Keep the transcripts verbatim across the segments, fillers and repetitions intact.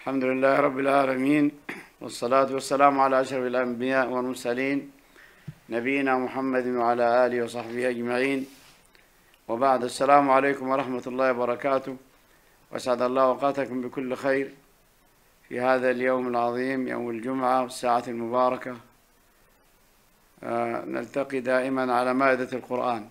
الحمد لله رب العالمين، والصلاة والسلام على أشرف الأنبياء والمرسلين نبينا محمد وعلى آله وصحبه أجمعين، وبعد. السلام عليكم ورحمة الله وبركاته، وأسعد الله أوقاتكم بكل خير في هذا اليوم العظيم، يوم الجمعة والساعة المباركة. آه نلتقي دائما على مائدة القرآن.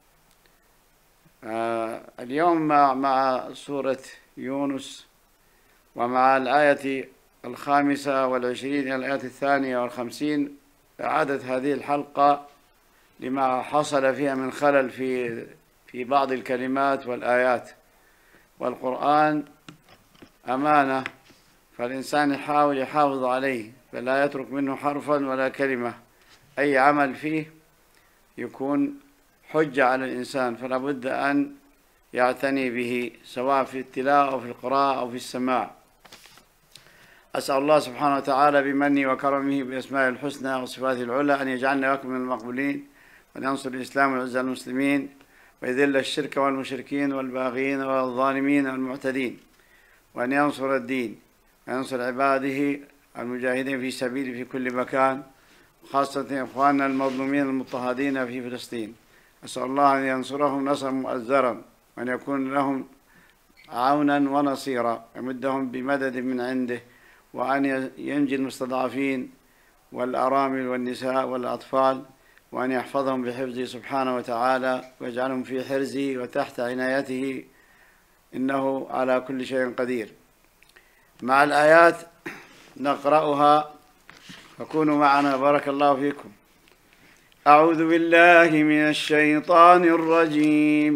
آه اليوم مع, مع سورة يونس، ومع الآية الخامسة والعشرين إلى الآية الثانية والخمسين. إعادة هذه الحلقة لما حصل فيها من خلل في في بعض الكلمات والآيات. والقرآن أمانة، فالإنسان يحاول يحافظ عليه، فلا يترك منه حرفا ولا كلمة. أي عمل فيه يكون حجة على الإنسان، فلا بد أن يعتني به، سواء في التلاوة أو في القراءة أو في السماع. أسأل الله سبحانه وتعالى بمنه وكرمه بأسمائه الحسنى وصفاته العلى أن يجعلنا وكم من المقبولين، وأن ينصر الإسلام ويعز المسلمين، ويذل الشرك والمشركين والباغين والظالمين والمعتدين، وأن ينصر الدين وينصر عباده المجاهدين في سبيله في كل مكان، خاصة إخواننا المظلومين المضطهدين في فلسطين. أسأل الله أن ينصرهم نصرا مؤزرا، وأن يكون لهم عونا ونصيرا، يمدهم بمدد من عنده، وأن ينجي المستضعفين والأرامل والنساء والأطفال، وأن يحفظهم بحفظه سبحانه وتعالى، ويجعلهم في حرزه وتحت عنايته، إنه على كل شيء قدير. مع الآيات نقرأها، فكونوا معنا بارك الله فيكم. أعوذ بالله من الشيطان الرجيم.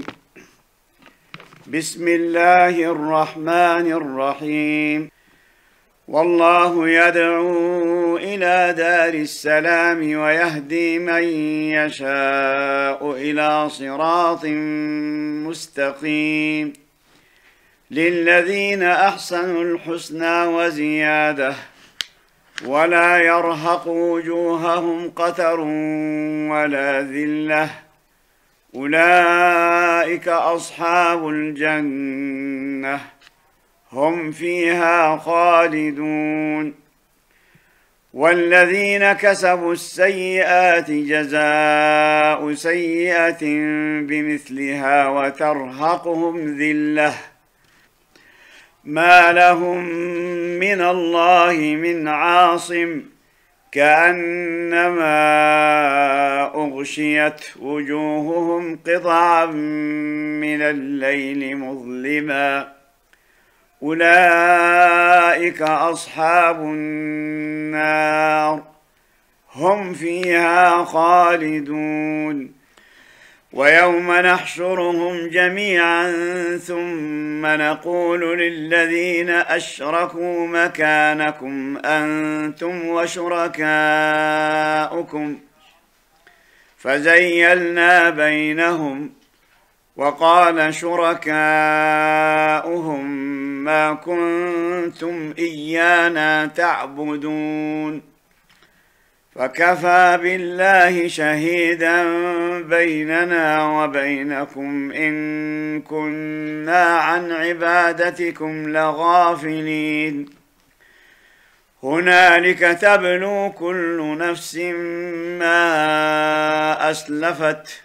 بسم الله الرحمن الرحيم. والله يدعو إلى دار السلام ويهدي من يشاء إلى صراط مستقيم. للذين أحسنوا الحسنى وزيادة، ولا يرهق وجوههم قتر ولا ذلة، أولئك أصحاب الجنة هم فيها خالدون. والذين كسبوا السيئات جزاء سيئة بمثلها وترهقهم ذلة، ما لهم من الله من عاصم، كأنما أغشيت وجوههم قطعا من الليل مظلما، أولئك أصحاب النار هم فيها خالدون. ويوم نحشرهم جميعا ثم نقول للذين أشركوا مكانكم أنتم وشركاؤكم، فزيلنا بينهم، وقال شركاؤهم ما كنتم إيانا تعبدون، فكفى بالله شهيدا بيننا وبينكم إن كنا عن عبادتكم لغافلين. هنالك تبلو كل نفس ما أسلفت،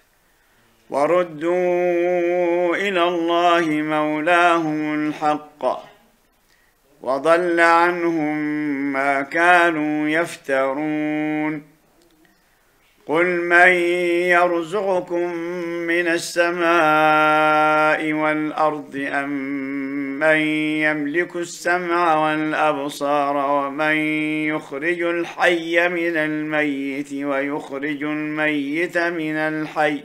وردوا إلى الله مولاهم الحق، وضل عنهم ما كانوا يفترون. قل من يرزقكم من السماء والأرض أم من يملك السمع والأبصار، ومن يخرج الحي من الميت ويخرج الميت من الحي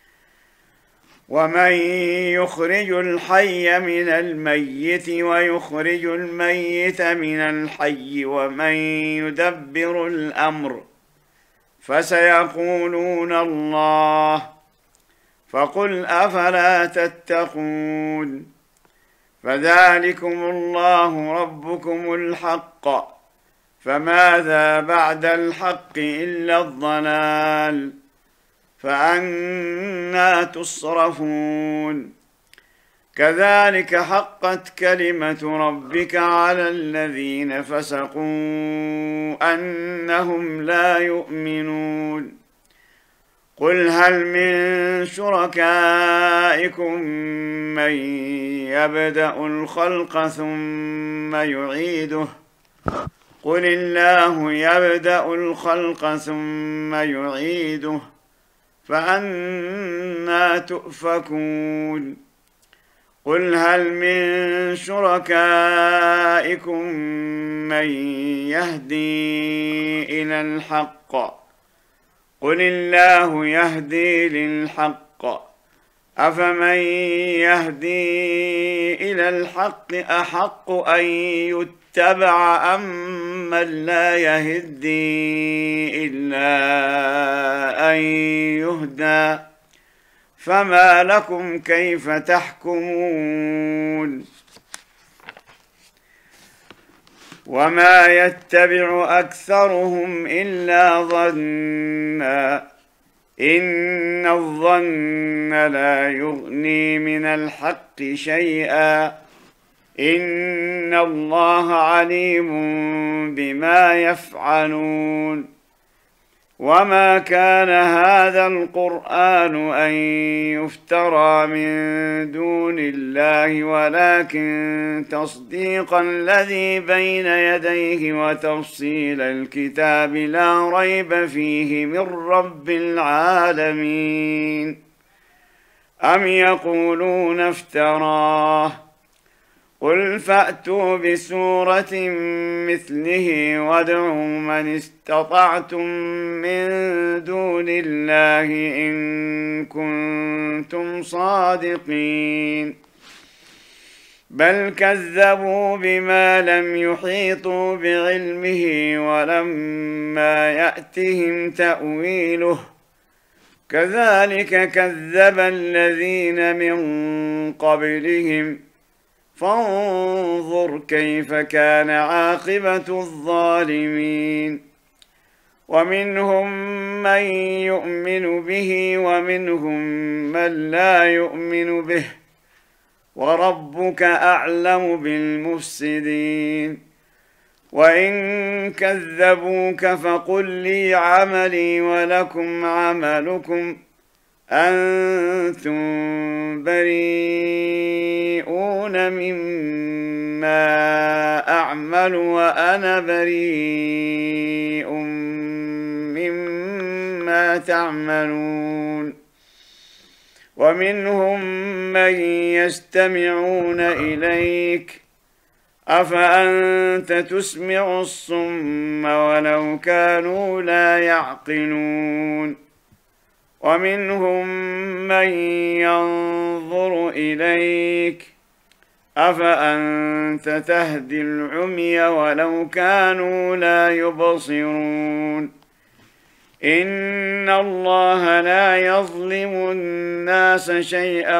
ومن يخرج الحي من الميت ويخرج الميت من الحي، ومن يدبر الأمر، فسيقولون الله، فقل أفلا تتقون. فذلكم الله ربكم الحق، فماذا بعد الحق إلا الضلال، فأنى تصرفون. كذلك حقت كلمة ربك على الذين فسقوا أنهم لا يؤمنون قل هل من شركائكم من يبدأ الخلق ثم يعيده قل الله يبدأ الخلق ثم يعيده فأنى تؤفكون قل هل من شركائكم من يهدي إلى الحق قل الله يهدي للحق أفمن يهدي إلى الحق أحق أن يتبع أم من لا يهدي إلا أن يهدى فما لكم كيف تحكمون وما يتبع أكثرهم إلا ظنا إن الظن لا يغني من الحق شيئا إن الله عليم بما يفعلون وما كان هذا القرآن أن يفترى من دون الله ولكن تصديق الذي بين يديه وتفصيل الكتاب لا ريب فيه من رب العالمين أم يقولون افتراه قل فأتوا بسورة مثله وادعوا من استطعتم من دون الله إن كنتم صادقين بل كذبوا بما لم يحيطوا بعلمه ولما يأتهم تأويله كذلك كذب الذين من قبلهم فانظر كيف كان عاقبة الظالمين ومنهم من يؤمن به ومنهم من لا يؤمن به وربك أعلم بالمفسدين وإن كذبوك فقل لي عملي ولكم عملكم أنتم بريئون مما أعمل وأنا بريء مما تعملون ومنهم من يستمعون إليك أفأنت تسمع الصم ولو كانوا لا يعقلون ومنهم من ينظر إليك أفأنت تهدي العمي ولو كانوا لا يبصرون إن الله لا يظلم الناس شيئا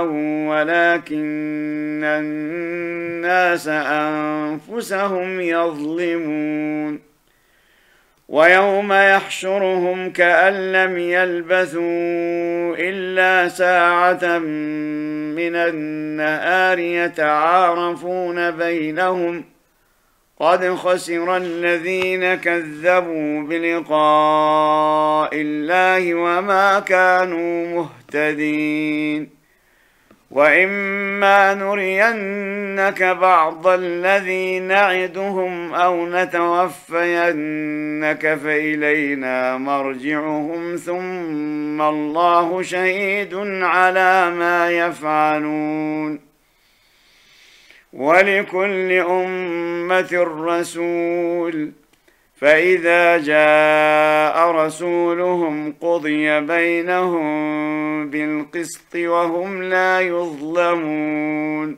ولكن الناس أنفسهم يظلمون ويوم يحشرهم كأن لم يلبثوا إلا ساعة من النهار يتعارفون بينهم قد خسر الذين كذبوا بلقاء الله وما كانوا مهتدين وإما نرينك بعض الذي نعدهم أو نتوفينك فإلينا مرجعهم ثم الله شهيد على ما يفعلون ولكل أمة رسول فإذا جاء رسولهم قضي بينهم بالقسط وهم لا يظلمون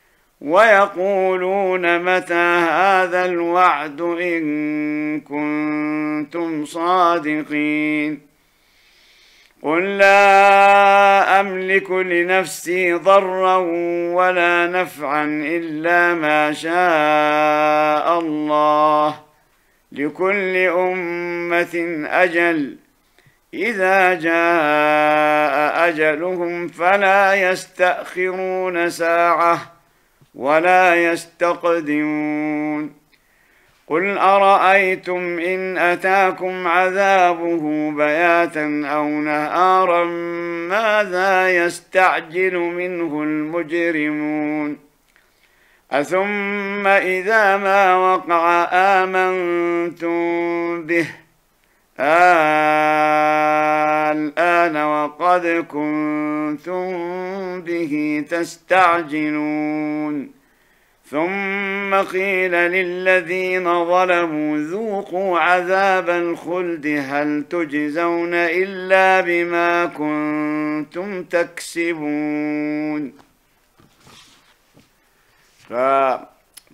ويقولون متى هذا الوعد إن كنتم صادقين قل لا أملك لنفسي ضرا ولا نفعا إلا ما شاء الله لكل أمة أجل إذا جاء أجلهم فلا يستأخرون ساعة ولا يستقدمون. قل أرأيتم إن أتاكم عذابه بياتا أو نهارا ماذا يستعجل منه المجرمون. أثم إذا ما وقع آمنتم به الآن وقد كنتم به تستعجلون. ثم قيل للذين ظلموا ذوقوا عذاب الخلد هل تجزون إلا بما كنتم تكسبون. فهذه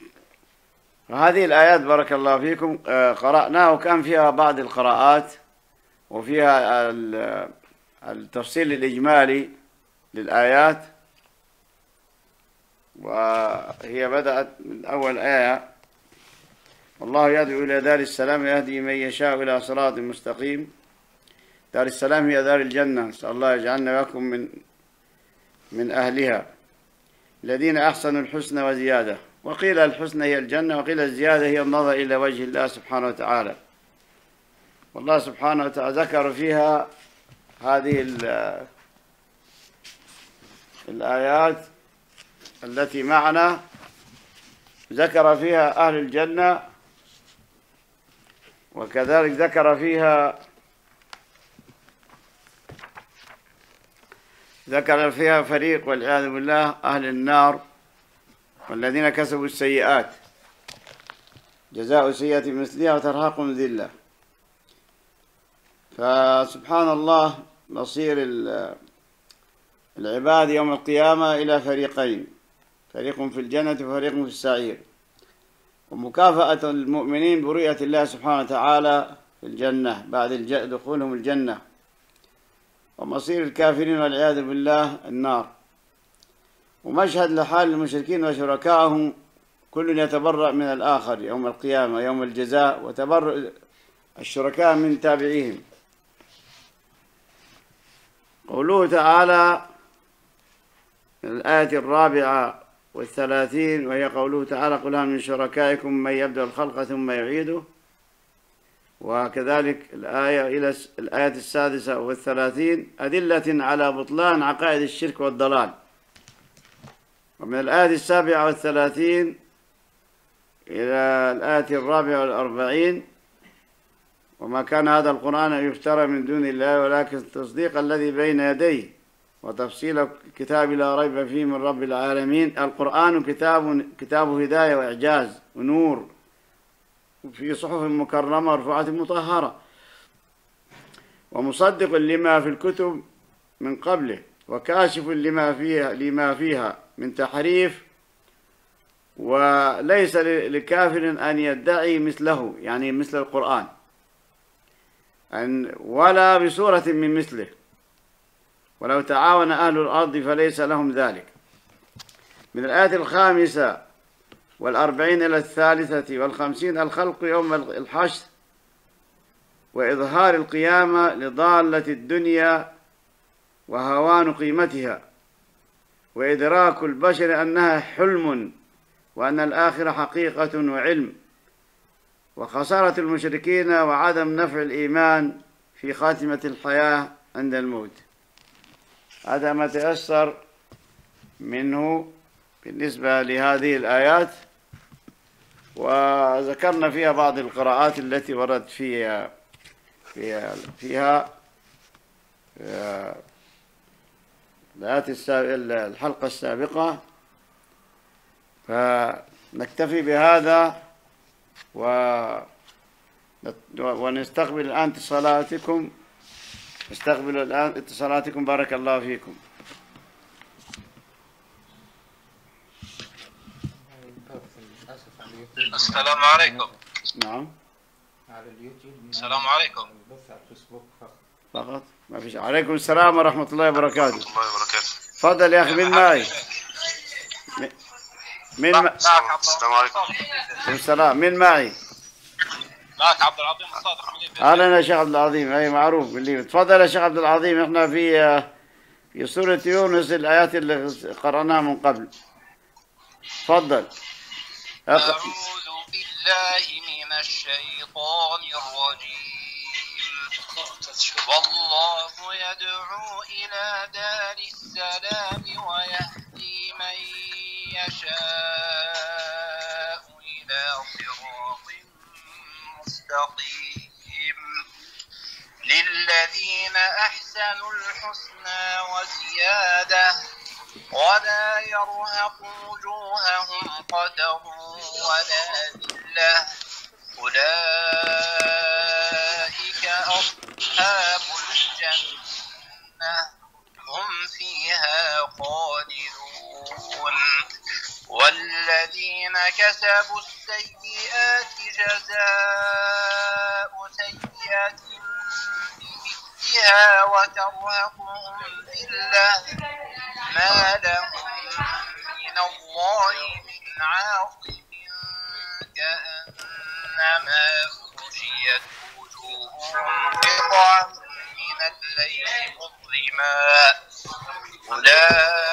الآيات بارك الله فيكم قرأناها وكان فيها بعض القراءات وفيها التفصيل الإجمالي للآيات، وهي بدأت من أول آية: والله يدعو إلى دار السلام يهدي من يشاء إلى صراط مستقيم. دار السلام هي دار الجنة، نسأل الله يجعلنا وياكم من من أهلها. الذين أحسنوا الحسنى وزيادة، وقيل الحسنى هي الجنة، وقيل الزيادة هي النظر إلى وجه الله سبحانه وتعالى. والله سبحانه وتعالى ذكر فيها هذه الآيات التي معنا، ذكر فيها أهل الجنة، وكذلك ذكر فيها ذكر فيها فريق والعياذ بالله أهل النار والذين كسبوا السيئات جزاء سيئة مثلها وترهقهم ذلة. فسبحان الله مصير العباد يوم القيامة إلى فريقين، فريق في الجنة وفريق في السعير، ومكافأة المؤمنين برؤية الله سبحانه وتعالى في الجنة بعد دخولهم الجنة، ومصير الكافرين والعياذ بالله النار. ومشهد لحال المشركين وشركائهم كل يتبرأ من الآخر يوم القيامة يوم الجزاء، وتبرؤ الشركاء من تابعيهم. قوله تعالى الآية الرابعة والثلاثين، وهي قوله تعالى: قل هل من شركائكم من يبدأ الخلق ثم يعيده. وكذلك الآية إلى الآية السادسة والثلاثين: أدلة على بطلان عقائد الشرك والضلال. ومن الآية السابعة والثلاثين إلى الآية الرابعة والأربعين: وما كان هذا القرآن أن يفترى من دون الله ولكن التصديق الذي بين يديه وتفصيل كتاب لا ريب فيه من رب العالمين. القرآن كتاب كتاب هداية وإعجاز ونور في صحف مكرمة مرفوعة مطهرة، ومصدق لما في الكتب من قبله، وكاشف لما فيها لما فيها من تحريف، وليس لكافر أن يدعي مثله، يعني مثل القرآن، أن ولا بصورة من مثله، ولو تعاون أهل الأرض فليس لهم ذلك. من الآية الخامسة والأربعين إلى الثالثة والخمسين: الخلق يوم الحشر وإظهار القيامة لضالة الدنيا وهوان قيمتها، وإدراك البشر أنها حلم وأن الآخرة حقيقة وعلم، وخسارة المشركين وعدم نفع الإيمان في خاتمة الحياة عند الموت. هذا ما تيسر منه بالنسبة لهذه الآيات، وذكرنا فيها بعض القراءات التي ورد فيها فيها, فيها الآيات الحلقة السابقة. فنكتفي بهذا ونستقبل الآن اتصالاتكم. نستقبل الآن اتصالاتكم. بارك الله فيكم. السلام عليكم. نعم. على اليوتيوب. السلام عليكم. بس على الفيسبوك فقط. فقط ما فيش. عليكم السلام ورحمة الله وبركاته. ورحمة الله وبركاته. تفضل يا أخي. من معي؟ من نعم. السلام عليكم. السلام. من معي؟ معك عبد العظيم الصادق من ليبيا. اهلا يا شيخ عبد العظيم، اي معروف بالليبي. تفضل يا شيخ عبد العظيم. احنا في في سورة يونس الآيات اللي قرأناها من قبل. تفضل. أعوذ بالله من الشيطان الرجيم. والله يدعو إلى دار السلام ويهدي من يشاء إلى صراط مستقيم. للذين أحسنوا الحسنى وزيادة ولا يرهق وجوههم قتر ولا ذلة أولئك أصحاب الجنة هم فيها خالدون. والذين كسبوا السيئات جزاء سيئة بمثلها وترهقهم ذلة ما لهم من الله من عاصم كأنما أغشيت وجوههم قطعا من الليل مظلما أولئك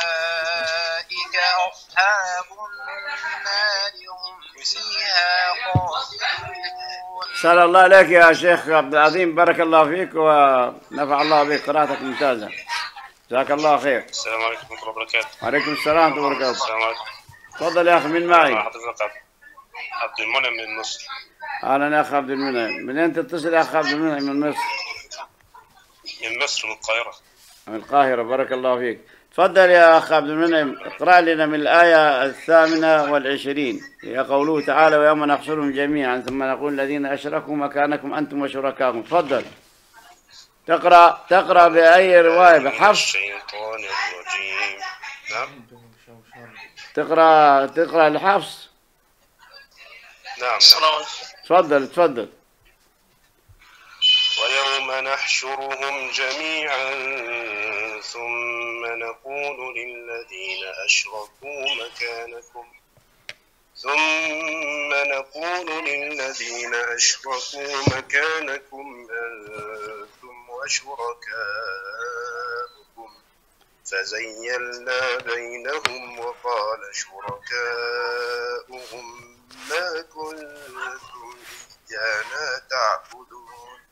أصحاب النار هم فيها خالدون. سأل الله عليك يا شيخ عبد العظيم، بارك الله فيك ونفع الله بك، قراءتك ممتازة، جزاك الله خير. السلام عليكم ورحمة الله وبركاته. وعليكم السلام ورحمة الله وبركاته. السلام عليكم. تفضل يا أخي، من معي؟ حضرتك عبد المنعم من مصر. أهلا يا أخ عبد المنعم. من أين تتصل يا أخ عبد المنعم؟ من مصر. من مصر، من القاهرة. من القاهرة، بارك الله فيك. تفضل يا أخ عبد المنعم، اقرأ لنا من الآية الثامنة والعشرين، هي قوله تعالى ويوم نحشرهم جميعا ثم نقول الذين أشركوا مكانكم أنتم وشركاؤكم. تفضل. تقرأ تقرأ بأي رواية؟ بحفص؟ الشيطان الرجيم. نعم. تقرأ تقرأ الحفص؟ نعم. تفضل تفضل. ويوم نحشرهم جميعا ثم نقول للذين أشركوا مكانكم ثم نقول للذين أشركوا مكانكم أنتم وشركاؤكم فزيلنا بينهم وقال شركاؤهم ما كنتم إيانا تعبدون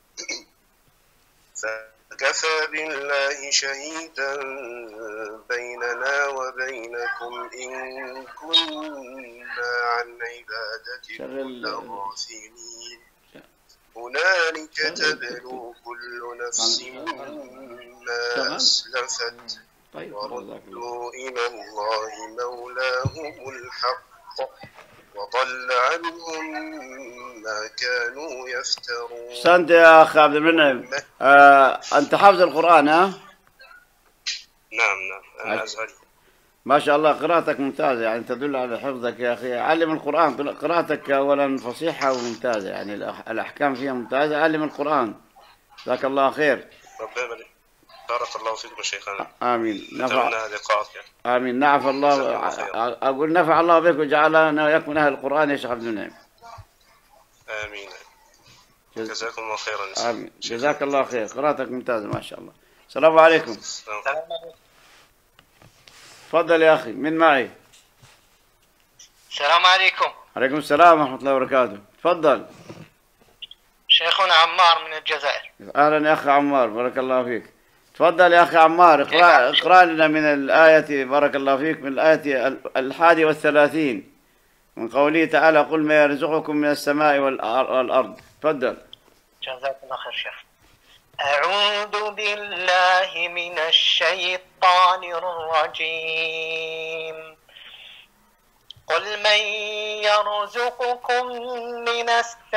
فكفى بالله شهيدا بيننا وبينكم إن كنا عن عبادتكم لغافلين هنالك تبلو كل نفس ما أسلفت وردوا إلى الله مولاهم الحق وضل عنهم ما كانوا يفترون. أحسنت يا أخ عبد المنعم. آه، أنت حافظ القرآن ها؟ نعم نعم أنا أزهري. ما شاء الله، قراءتك ممتازة، يعني تدل على حفظك يا أخي. علم القرآن، قراءتك أولا فصيحة وممتازة، يعني الأحكام فيها ممتازة. علم القرآن، جزاك الله خير. ربنا بارك الله فيكم شيخنا. آمين. نفع لقاءك. آمين. نعف الله. أقول نفع الله بك وجعلنا وإياكم من أهل القرآن يا شيخ عبد المنعم. آمين. جزاكم الله خيرا. آمين. جزاك الله خير، قراءتك ممتازة ما شاء الله. السلام عليكم. السلام عليكم. تفضل يا أخي، من معي؟ السلام عليكم. عليكم السلام ورحمة الله وبركاته. تفضل. شيخنا عمار من الجزائر. أهلا يا أخي عمار، بارك الله فيك. تفضل يا أخي عمار، اقرأ اقرأ لنا من الآية، بارك الله فيك، من الآية الحادي والثلاثين من قوله تعالى قل ما يرزقكم من السماء والأرض. تفضل. جزاك الله خير شيخ. أعوذ بالله من الشيطان الرجيم. قل من يرزقكم من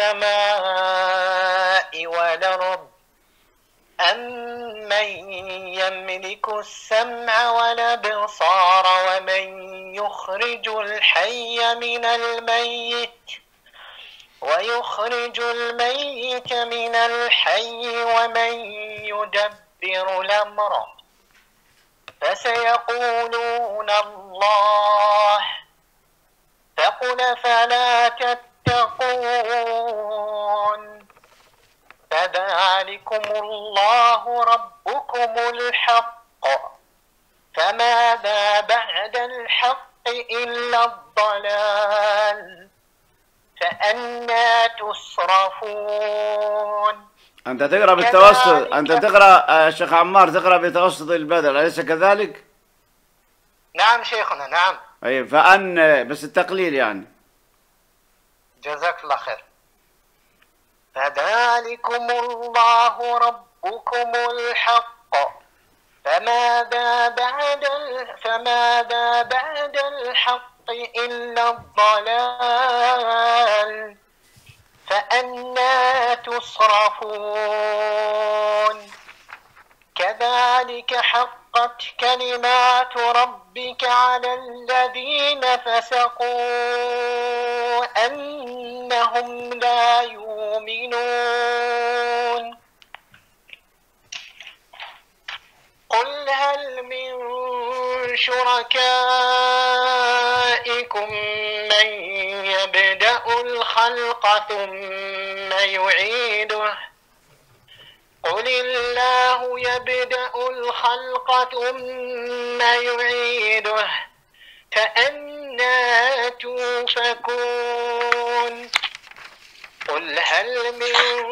السماء والأرض أمن يملك السمع والأبصار ومن يخرج الحي من الميت ويخرج الميت من الحي ومن يدبر الأمر فسيقولون الله فقل فلا تتقون فذلكم الله ربكم الحق فماذا بعد الحق إلا الضلال فأنى تصرفون. أنت تقرأ بالتوسط، أنت تقرأ شيخ عمار تقرأ بتوسط البدل، أليس كذلك؟ نعم شيخنا نعم. أي فأن بس التقليل يعني. جزاك الله خير. فذلكم الله ربكم الحق فماذا بعد فماذا بعد الحق إلا الضلال فأنى تصرفون. كذلك حقت كلمات ربك على الذين فسقوا أنهم لا يؤمنون. قل هل من شركائكم من يبدأ الخلق ثم يعيده قل الله يبدأ الخلق ثم يعيده فأنى توفكون. قل هل من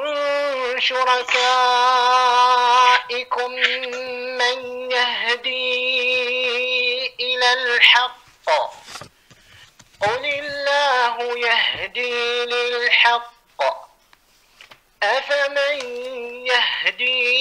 شركائكم من يهدي إلى الحق قل الله يهدي للحق أفمن يهدي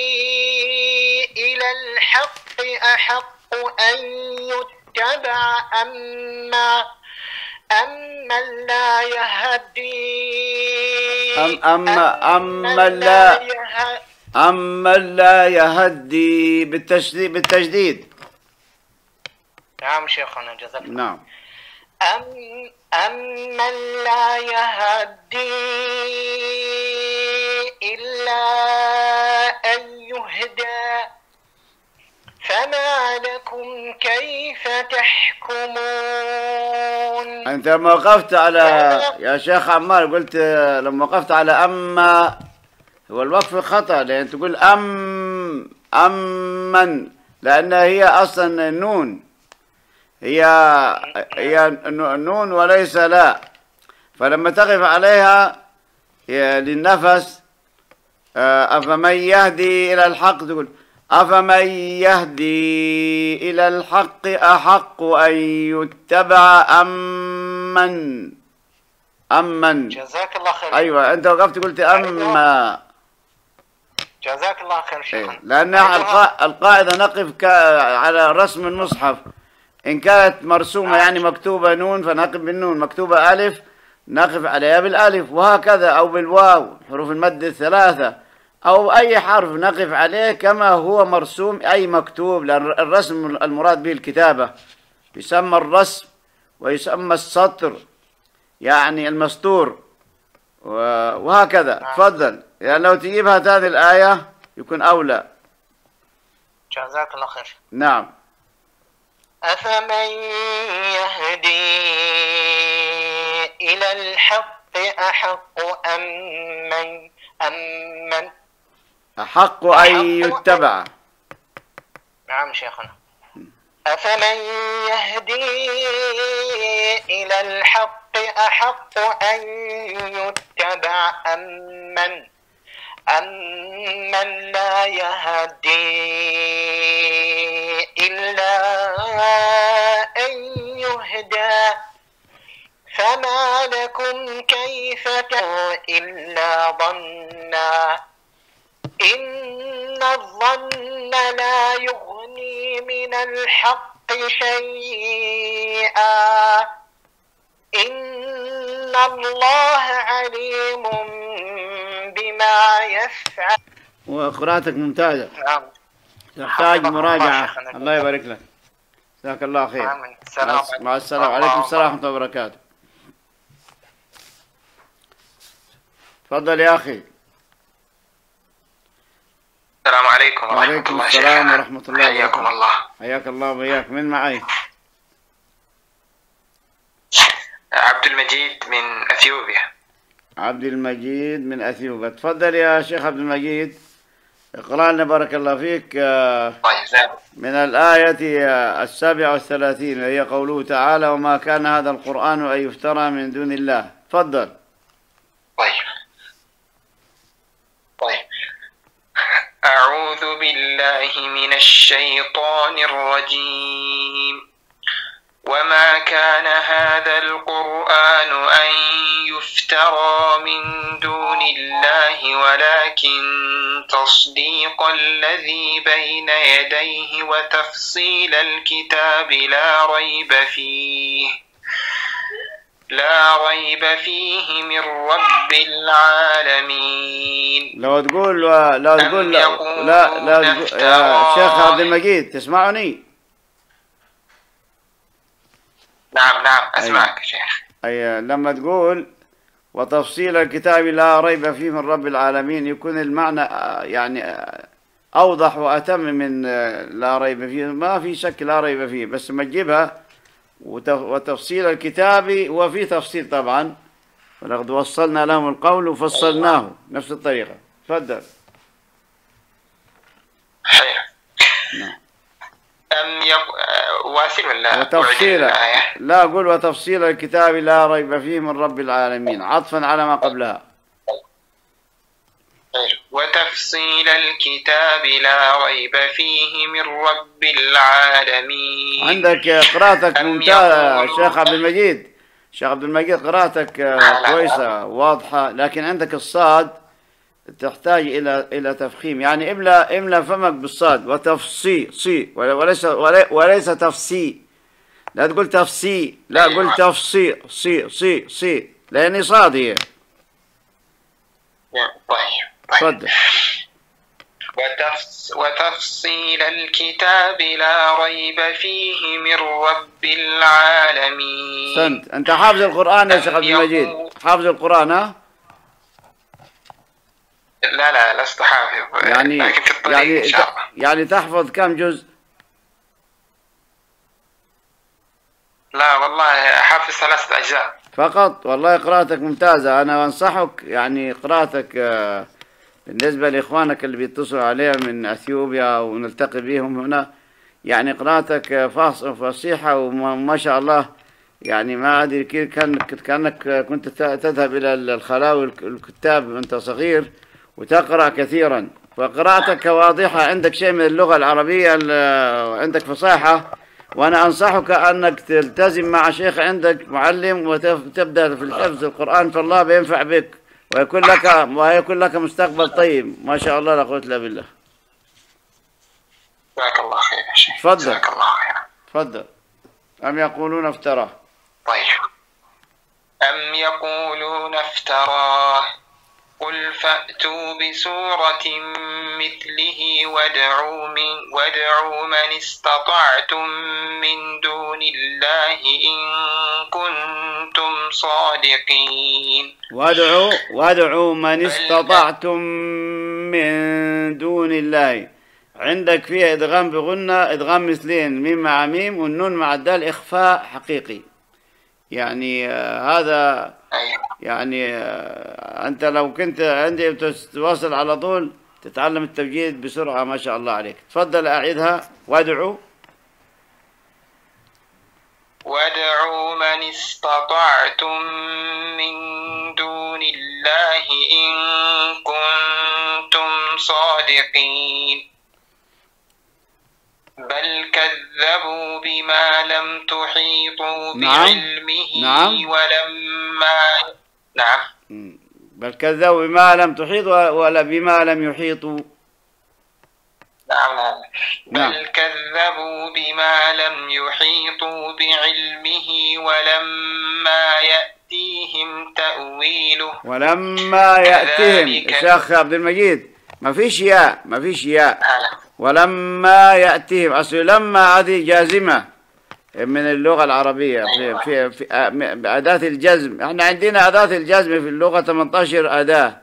إلى الحق أحق أن يتبع أما أمن لا يهدي أم أما أمن لا أمن لا يهدي بالتشديد بالتجديد. نعم شيخنا جزاك الله. نعم. أم أمن لا يهدي إلا أن يهدى فما لكم كيف تحكمون. أنت لما وقفت على يا شيخ عمار قلت لما وقفت على أما هو الوقف خطأ، لأن تقول أم أمن لأنها هي أصلا نون، هي هي نون وليس لا، فلما تقف عليها للنفس أفمن يهدي إلى الحق تقول أفمن يهدي إلى الحق أحق أن يتبع أمن أمن. جزاك الله خير. أيوة أنت وقفت قلت أما. جزاك الله خير شيخنا. لأن القاعدة نقف على رسم المصحف، إن كانت مرسومة يعني مكتوبة نون فنقف بالنون، مكتوبة ألف نقف عليها بالألف، وهكذا، أو بالواو حروف المد الثلاثة، أو أي حرف نقف عليه كما هو مرسوم أي مكتوب، لأن الرسم المراد به الكتابة، يسمى الرسم ويسمى السطر يعني المسطور، وهكذا. تفضل يعني لو تجيب هاتان الآية يكون أولى. جزاك الله خير. نعم. أفمن يهدي إلى الحق أحق أم من أمن أحق أن يتبع. نعم شيخنا. أفمن يهدي إلى الحق أحق أن يتبع أمن أمن لا يهدي إلا أن يهدى فما لكم كيف ترون إلا ظنا إن الظن لا يغني من الحق شيئا إن الله عليم بما يفعل. وقراءتك ممتازة. نعم. تحتاج مراجعة. الله يبارك لك. جزاك الله خير. مع السلامة. عليكم السلام ورحمة الله وبركاته. تفضل يا أخي. السلام عليكم ورحمة وعليكم الله. السلام ورحمة الله وبركاته. حياكم الله. حياك الله وبياك. من معي؟ عبد المجيد من أثيوبيا. عبد المجيد من أثيوبيا. تفضل يا شيخ عبد المجيد، اقرأ لنا بارك الله فيك من الآية السابعة والثلاثين وهي قوله تعالى: وما كان هذا القرآن أن يفترى من دون الله. تفضل. طيب طيب أعوذ بالله من الشيطان الرجيم. وما كان هذا القرآن أن يفترى من دون الله ولكن تصديق الذي بين يديه وتفصيل الكتاب لا ريب فيه لا ريب فيه من رب العالمين. لو تقول لو تقول لا لا, لا يا شيخ عبد المجيد تسمعني؟ نعم نعم أسمعك يا شيخ. أي لما تقول وتفصيل الكتاب لا ريب فيه من رب العالمين يكون المعنى يعني أوضح وأتم من لا ريب فيه. ما في شك لا ريب فيه، بس ما تجيبها وتفصيل الكتاب وفي تفصيل طبعا، ولقد وصلنا لهم القول وفصلناه نفس الطريقة. تفضل. حلو. نعم. أم يق... واصل ولا وتفصيل لا أقول وتفصيل الكتاب لا ريب فيه من رب العالمين عطفا على ما قبلها. وتفصيل الكتاب لا ريب فيه من رب العالمين. عندك قراءتك ممتازة شيخ عبد المجيد. شيخ عبد المجيد قراءتك كويسة واضحة، لكن عندك الصاد تحتاج إلى إلى تفخيم، يعني املا املا فمك بالصاد وتفصي صي وليس وليس تفصي. لا تقول تفصي، لا قل تفصي صي صي صي لأني صاد هي. طيب تفضل. وتفصيل الكتاب لا ريب فيه من رب العالمين. سنت أنت حافظ القرآن يا شيخ عبد المجيد؟ حافظ القرآن ها؟ لا لا لست حافظ، يعني لكن في الطريق يعني إن شاء الله. يعني تحفظ كم جزء؟ لا والله حافظ ثلاثة أجزاء فقط. والله قراءتك ممتازة، أنا أنصحك يعني قراءتك بالنسبة لإخوانك اللي بيتصلوا عليها من أثيوبيا ونلتقي بهم هنا، يعني قراءتك فصيحة وما شاء الله. يعني ما أدري كيف كأنك كأنك كنت تذهب إلى الخلاوي الكتاب وأنت صغير وتقرأ كثيرا، فقراءتك واضحة. عندك شيء من اللغة العربية، عندك فصاحة، وأنا أنصحك أنك تلتزم مع شيخ عندك معلم وتبدأ في الحفظ القرآن، فالله بينفع بك ويكون لك ويكون لك مستقبل طيب ما شاء الله لا قوة إلا بالله. جزاك الله خير يا شيخ. تفضل. جزاك الله خير. تفضل. أم يقولون افتراه. طيب. أم يقولون افتراه قل فأتوا بسورة مثله وادعوا من وادعوا من استطعتم من دون الله إن كنتم صادقين. وادعوا وادعوا من استطعتم من دون الله. عندك فيها إدغام بغنة، إدغام مثلين، ميم مع ميم والنون مع الدال إخفاء حقيقي. يعني آه هذا يعني آه أنت لو كنت عندي تتواصل على طول تتعلم التوجيه بسرعة ما شاء الله عليك. تفضل أعيدها. وادعوا وادعوا من استطعتم من دون الله إن كنتم صادقين بل كذبوا بما لم تحيطوا بعلمه. نعم. ولما نعم بل كذبوا بما لم تحيطوا ولا بما لم يحيطوا. نعم نعم نعم. بل كذبوا بما لم يحيطوا بعلمه ولما يأتيهم تأويله. ولما يأتيهم شيخ عبد المجيد ما فيش ياء ما فيش ياء ولما يأتيهم. أصل لما هذه جازمة من اللغة العربية في في, في أداة الجزم. احنا عندنا أداة الجزم في اللغة ثمانية عشر أداة.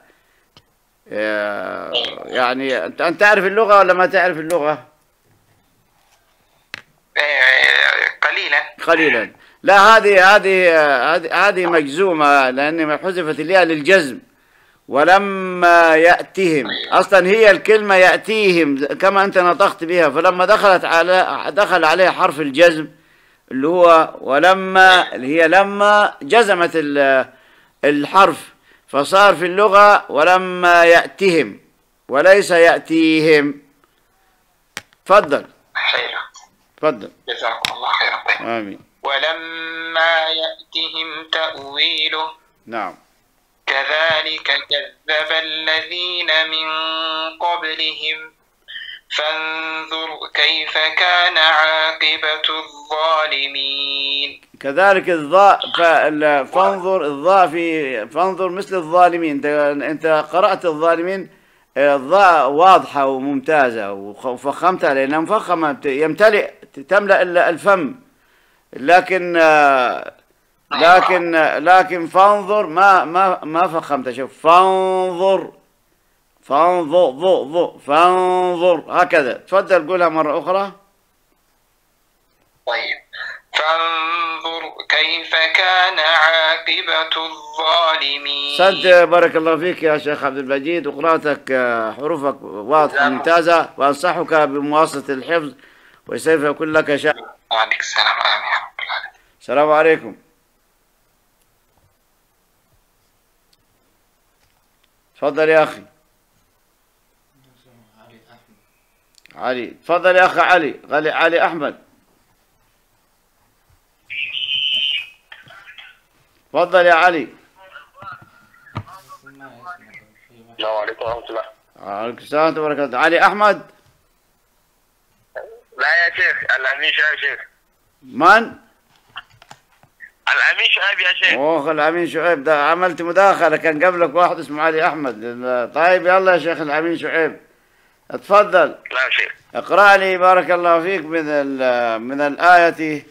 يعني أنت تعرف اللغة ولا ما تعرف اللغة؟ قليلا قليلا. لا هذه هذه هذه هذه مجزومة لأن حذفت الياء للجزم. ولما يأتهم، أصلا هي الكلمة يأتيهم كما أنت نطقت بها، فلما دخلت على دخل عليها حرف الجزم اللي هو ولما، اللي هي لما جزمت الحرف، فصار في اللغة ولما يأتهم وليس يأتيهم. تفضل. حلو. تفضل. جزاكم الله خيرا. طيب. آمين. ولما يأتهم تأويله. نعم. كذلك كذب الذين من قبلهم فانظر كيف كان عاقبة الظالمين. كذلك الضاء فانظر، الضاء في فانظر مثل الظالمين. انت انت قرأت الظالمين، الضاء واضحة وممتازة وفخمتها لأنها مفخمة يمتلئ تملأ الفم، لكن لكن لكن فانظر ما ما ما فخمتها. شوف فانظر فانظر ضو ضو فانظر هكذا. تفضل قولها مرة أخرى. طيب. فانظر كيف كان عاقبة الظالمين. صدق. بارك الله فيك يا شيخ عبد المجيد، وقراءتك حروفك واضحة ممتازة، وأنصحك بمواصلة الحفظ وسوف يكون لك شأن. وعليك السلام. آمين يا رب العالمين. السلام عليكم. تفضل يا أخي علي. تفضل يا أخي علي. علي علي أحمد. تفضل يا علي. السلام عليكم ورحمة الله. وعليكم السلام وبركاته. علي أحمد. لا يا شيخ، الأمين شعيب شيخ. من؟ الأمين شعيب يا شيخ. أوه الأمين شعيب، ده عملت مداخلة كان قبلك واحد اسمه علي أحمد. طيب يلا يا شيخ الأمين شعيب اتفضل. لا يا شيخ. اقرأ لي بارك الله فيك من من الآية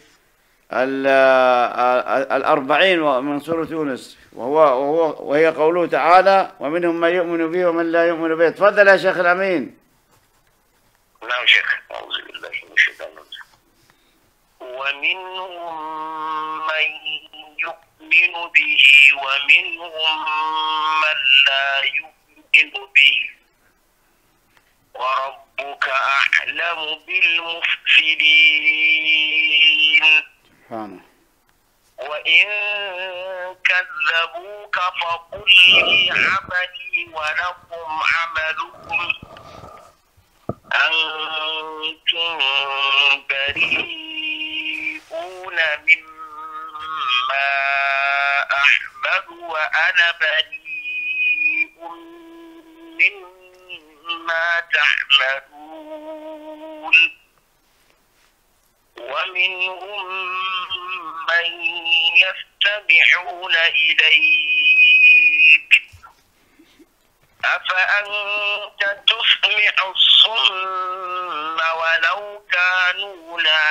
الأربعين من سورة يونس، وهو وهو وهي قوله تعالى ومنهم من يؤمن به ومن لا يؤمن به. تفضل يا شيخ الأمين. نعم شيخ. أعوذ بالله من الشيطان الرجيم. ومنهم من يؤمن به ومنهم من لا يؤمن به وربك أعلم بالمفسدين. سبحانه. وإن كذبوك فقل لي عملي ولكم عملكم أنتم بريئون مما أعمل وأنا بريء مما تعملون. ومنهم من يستمعون إليك أفأنت تسمع الصم ولو كانوا لا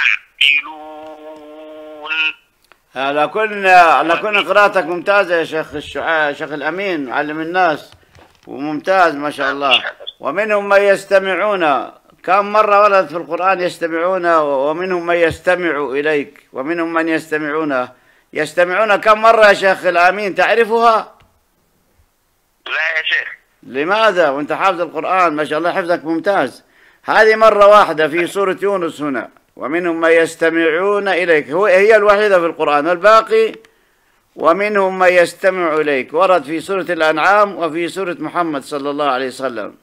يعقلون. على كل على كل قراءتك ممتازة يا شيخ الشع... شيخ الأمين، علم الناس وممتاز ما شاء الله. ومنهم من يستمعون، كم مرة ورد في القرآن يستمعون؟ ومنهم من يستمع إليك، ومنهم من يستمعون. يستمعون كم مرة يا شيخ الأمين تعرفها؟ لا يا شيخ. لماذا وانت حافظ القرآن ما شاء الله، حفظك ممتاز. هذه مرة واحدة في سورة يونس هنا، ومنهم من يستمعون إليك، هو هي الوحيدة في القرآن، الباقي ومنهم من يستمع إليك ورد في سورة الأنعام وفي سورة محمد صلى الله عليه وسلم.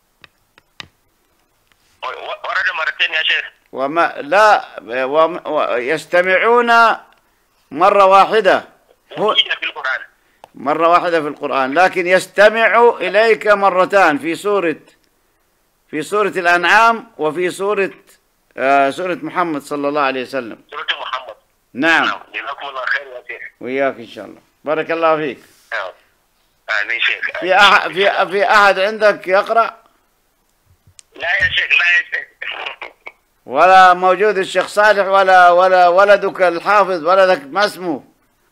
ورد مرتين يا شيخ. وما لا وم... يستمعون مرة واحدة هو في القرآن. مرة واحدة في القرآن، لكن يستمع إليك مرتان في سورة في سورة الأنعام وفي سورة آه سورة محمد صلى الله عليه وسلم. سورة محمد. نعم. جزاكم الله خير يا شيخ. وياك إن شاء الله. بارك الله فيك. آمين شيخ. في أحد في في أحد عندك يقرأ؟ لا يا شيخ. لا يا شيخ. ولا موجود الشيخ صالح ولا ولا ولدك الحافظ ولدك ما اسمه؟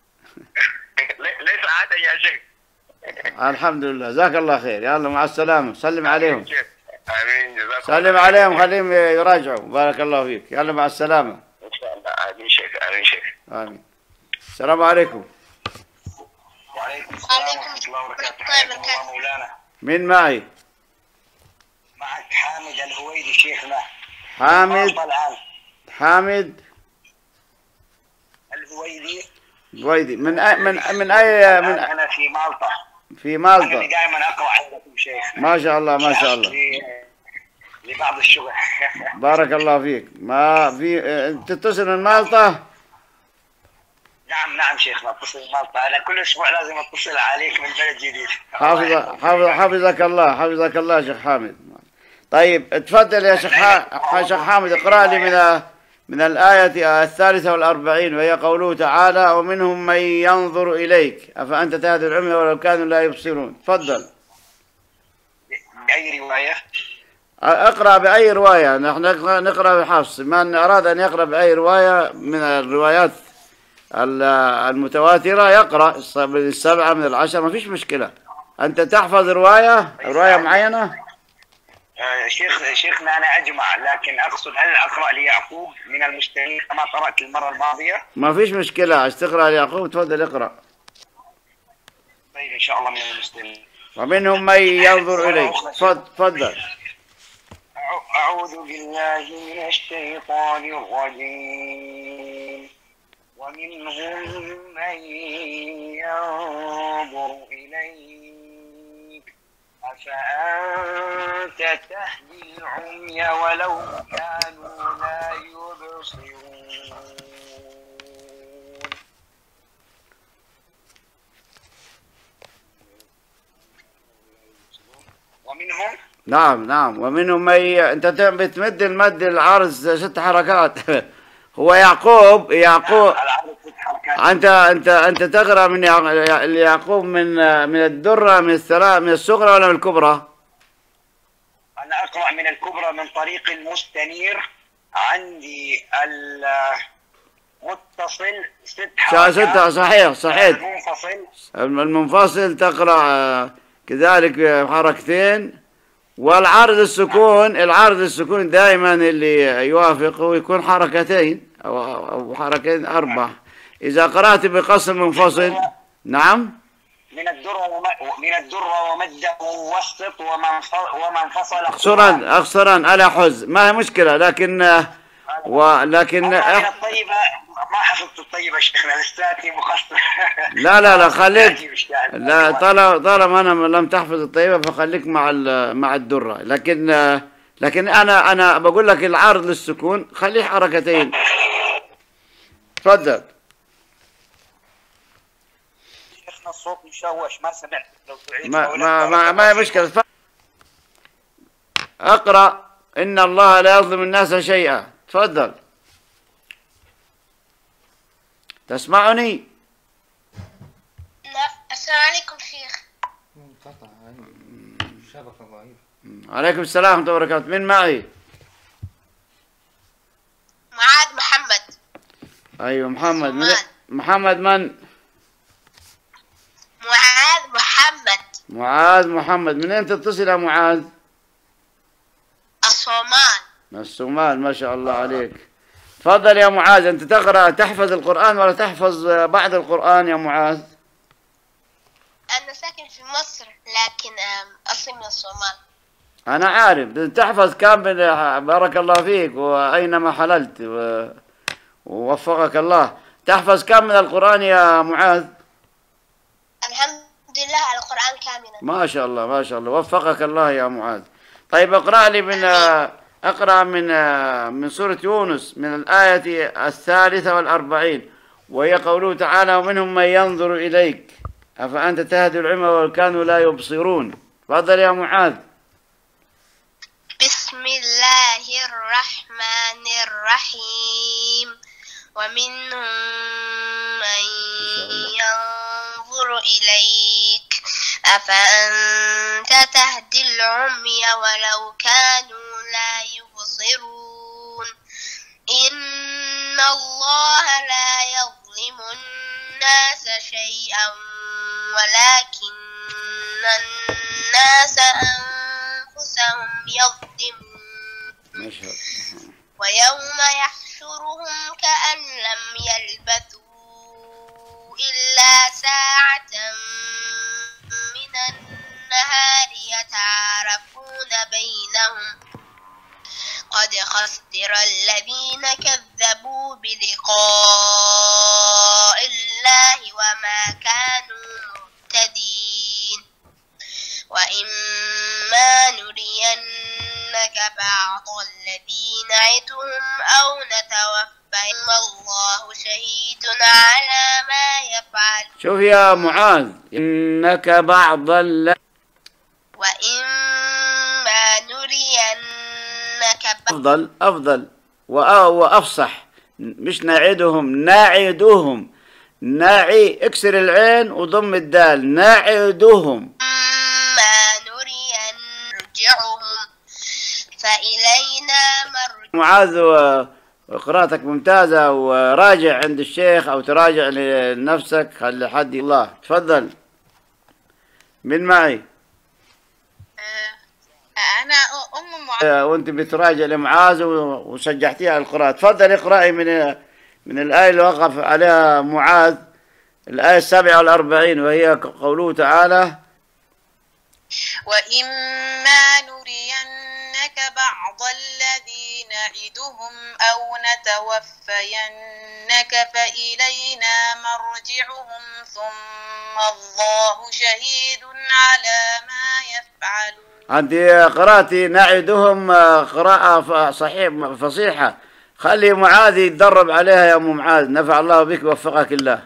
ليس عادا يا شيخ. الحمد لله جزاك الله خير. يلا مع السلامة. سلم عليهم. آمين. جزاكم سلم عليهم خليهم يراجعوا. بارك الله فيك. يلا مع السلامة. إن شاء الله. آمين شيخ. آمين شيخ. آمين. السلام عليكم. وعليكم السلام ورحمة الله وبركاته. حياكم الله مولانا. مين معي؟ معك حامد الهويدي شيخنا. حامد حامد الهويدي الهويدي من أي من من أي من أنا في مالطا. في أنا مالطا. اللي دائما أقرأ عندكم شيخنا. ما شاء الله ما شاء الله. لبعض الشغل. بارك الله فيك. ما في أنت تتصل من مالطا؟ نعم نعم شيخنا اتصل من مالطا. أنا كل أسبوع لازم أتصل عليك من بلد جديد. حافظ حافظ حفظك الله حفظك الله شيخ حامد. طيب تفضل يا شيخ شيخ حامد، اقرأ لي من من الآية الثالثة والأربعين، وهي قوله تعالى: ومنهم من ينظر إليك أفأنت تهدي العمي ولو كانوا لا يبصرون. تفضل. بأي رواية؟ اقرأ بأي رواية، نحن نقرأ بحفص. من أراد أن يقرأ بأي رواية من الروايات المتواترة يقرأ السبعة من العشر، ما فيش مشكلة. أنت تحفظ رواية رواية معينة؟ آه شيخ شيخنا أنا أجمع، لكن أقصد هل أقرأ ليعقوب من المستمعين كما قرأت المرة الماضية؟ ما فيش مشكلة، عايز تقرأ ليعقوب تفضل اقرأ. طيب إن شاء الله من المستمعين. ومنهم من ينظر إليك. تفضل. أعوذ بالله من الشيطان الرجيم. ومنهم من ينظر إليك أفأنت تهدي العمي ولو كانوا لا يبصرون. ومنهم نعم نعم ومنهم من ي... انت بتمد المد العرض ست حركات. هو يعقوب يعقوب انت انت انت تقرا من يعقوب من من الدره من الثلاث من الصغرى ولا من الكبرى؟ انا اقرا من الكبرى من طريق المستنير. عندي المتصل ست حركات. ستة صحيح صحيح. المنفصل المنفصل تقرا كذلك حركتين. والعرض السكون العرض السكون دائما اللي يوافقه يكون حركتين او او حركتين اربع. اذا قرات بقصر منفصل. نعم. من الدره من الدره ومده ووسط وما انفصل اقصرا اقصرا على حز ما هي مشكله، لكن ولكن الطيبه ما حفظت الطيبه شيخنا لساتي مخصص. لا لا لا خليك لا طالما طالما انا لم تحفظ الطيبه فخليك مع مع الدره، لكن لكن انا انا بقول لك العرض للسكون خليه حركتين. تفضل. شيخنا الصوت مشوش ما سمعت، لو تعيد ما ما ما, ما هي مشكله. اقرا ان الله لا يظلم الناس شيئا. تفضل. تسمعني؟ لا. السلام عليكم شيخ. منقطع شبكة ضعيفة. عليكم السلام ورحمة الله وبركاته. من معي؟ معاذ محمد. أيوة محمد. من محمد من؟ معاذ محمد. معاذ محمد. من أين تتصل يا معاذ؟ الصومال. من الصومال، ما شاء الله عليك. تفضل يا معاذ. أنت تقرأ تحفظ القرآن ولا تحفظ بعض القرآن يا معاذ؟ أنا ساكن في مصر لكن أصلي من الصومال. أنا عارف. تحفظ كم من بارك الله فيك وأينما حللت و... ووفقك الله. تحفظ كم من القرآن يا معاذ؟ الحمد لله القرآن كاملا. ما شاء الله ما شاء الله، وفقك الله يا معاذ. طيب اقرأ لي من اقرأ من من سورة يونس من الآية الثالثة والأربعين، وهي قوله تعالى: ومنهم من ينظر إليك أفأنت تهدي العمى ولو كانوا لا يبصرون. تفضل يا معاذ. بسم الله الرحمن الرحيم. ومنهم من ينظر إليك أفأنت تهدي العمي ولو كانوا لا يبصرون. إن الله لا يظلم الناس شيئا ولكن الناس أنفسهم يظلمون. ويوم يحشرهم كأن لم يلبثوا إلا ساعة من النهار يتعارفون بينهم قد خسر الذين كذبوا بلقاء الله وما كانوا مهتدين وإما نرينك بعض الذي نعدهم أو نتوفين الله شهيد على ما يفعل. شوف يا معاذ، إنك بعض ال وإما نرينك أفضل أفضل وأفصح، مش نعدهم، نعدهم، ناعي، اكسر العين وضم الدال، نعدهم. ما نرين نرجعهم فإلينا مرجعهم. معاذ قراءتك ممتازة، وراجع عند الشيخ أو تراجع لنفسك، خلي حد الله. تفضل. من معي؟ أنا أم معاذ. وأنت بتراجع لمعاذ وشجعتيها على القراءة. تفضل اقرأي من من الآية اللي وقف عليها معاذ، الآية السابعة والأربعين، وهي قوله تعالى: وإما نرينك بعض الذي نعدهم أو نتوفينك فإلينا مرجعهم ثم الله شهيد على ما يفعلون. أنت قرأتي نعدهم قراءة صحيح فصيحة، خلي معاذ يتدرب عليها يا أم معاذ، نفع الله بك ووفقك الله.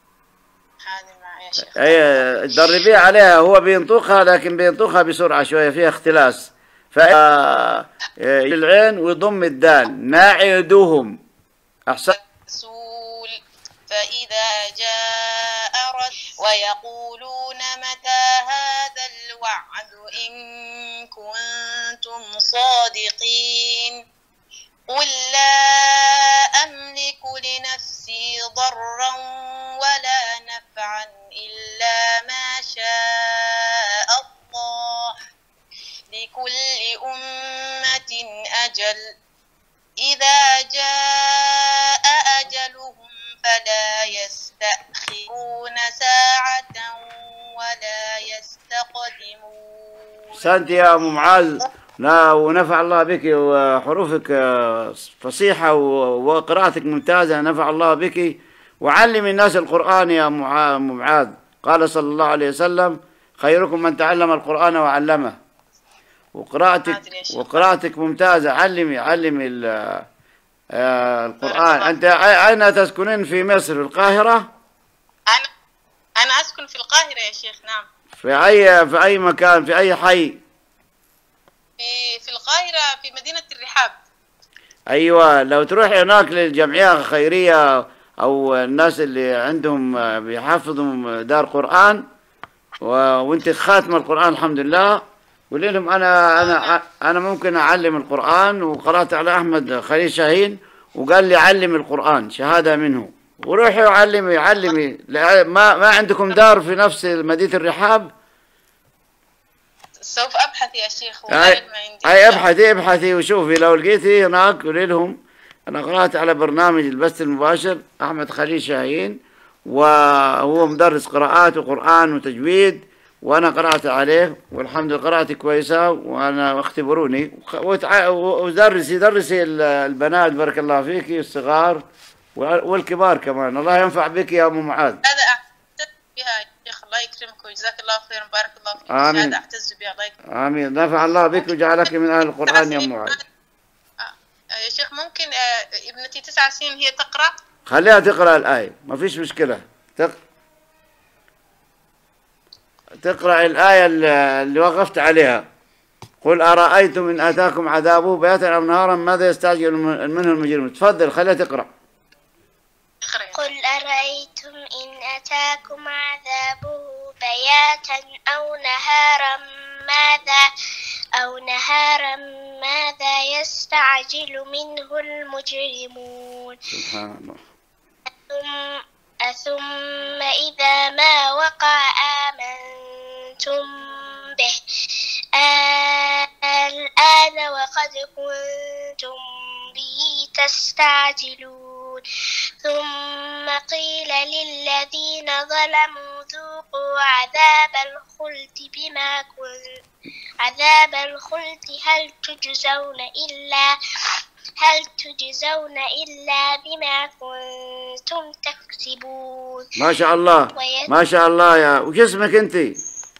اي تدربيه عليها، هو بينطقها لكن بينطقها بسرعة شوية، فيها اختلاس. ف العين ويضم الدال، نعدهم. أحسن. رسول فإذا جاء رسول ويقولون متى هذا الوعد إن كنتم صادقين قل لا أملك لنفسي ضرا ولا نفعا إلا ما شاء الله لكل أمة أجل إذا جاء أجلهم فلا يستأخرون ساعة ولا يستقدمون. أحسنت يا أم معاذ، لا ونفع الله بك، وحروفك فصيحة وقراءتك ممتازة، نفع الله بك. وعلم الناس القرآن يا أم معاذ، قال صلى الله عليه وسلم: خيركم من تعلم القرآن وعلمه. وقراءتك وقراءتك ممتازة، علمي علمي القرآن. أنت أين تسكنين في مصر؟ في القاهرة؟ أنا أنا أسكن في القاهرة يا شيخ. نعم. في أي في أي مكان، في أي حي؟ في في القاهرة في مدينة الرحاب. أيوة، لو تروح هناك للجمعية الخيرية أو الناس اللي عندهم بيحفظوا دار قرآن و... وأنت خاتمة القرآن الحمد لله، قولي لهم أنا أنا أنا ممكن أعلم القرآن، وقرأت على أحمد خليل شاهين وقال لي علم القرآن شهادة منه، وروحي وعلمي علمي. ما ما عندكم دار في نفس مدينة الرحاب؟ سوف أبحث يا شيخ. أي, أي ابحثي ابحثي وشوفي، لو لقيتي هناك قولي لهم أنا قرأت على برنامج البث المباشر أحمد خليل شاهين، وهو مدرس قراءات وقرآن وتجويد، وأنا قرأت عليه والحمد لله قراءتي كويسة، وأنا اختبروني ودرسي درسي البنات بارك الله فيكي، الصغار والكبار كمان. الله ينفع بك يا أم معاذ. هذا أعتز بها يا شيخ، الله يكرمك وجزاك الله خيرا، بارك الله فيك. آمين. هذا أعتز بها، الله يكرمك. آمين. نفع الله بك وجعلك من أهل القرآن يا أم معاذ. يا شيخ ممكن ابنتي تسع سنين هي تقرأ؟ خليها تقرأ الآية، ما فيش مشكلة. تق... تقرأ الآية اللي وقفت عليها: قل أرأيتم إن أتاكم عذابه بياتا أو نهارا ماذا يستعجل منه المجرمون. تفضل خليها تقرأ. قل أرأيتم إن أتاكم عذابه بياتا أو نهارا ماذا أو نهارا ماذا يستعجل منه المجرمون. سبحان الله. ثم إذا ما وقع آمنتم به الآن وقد كنتم به تستعجلون ثم قيل للذين ظلموا ذوقوا عذاب الخلد بما كنتم عذاب الخلد هل تجزون إلا هل تجزون إلا بما كنتم تكسبون. ما شاء الله ما شاء الله. يا وش اسمك أنت؟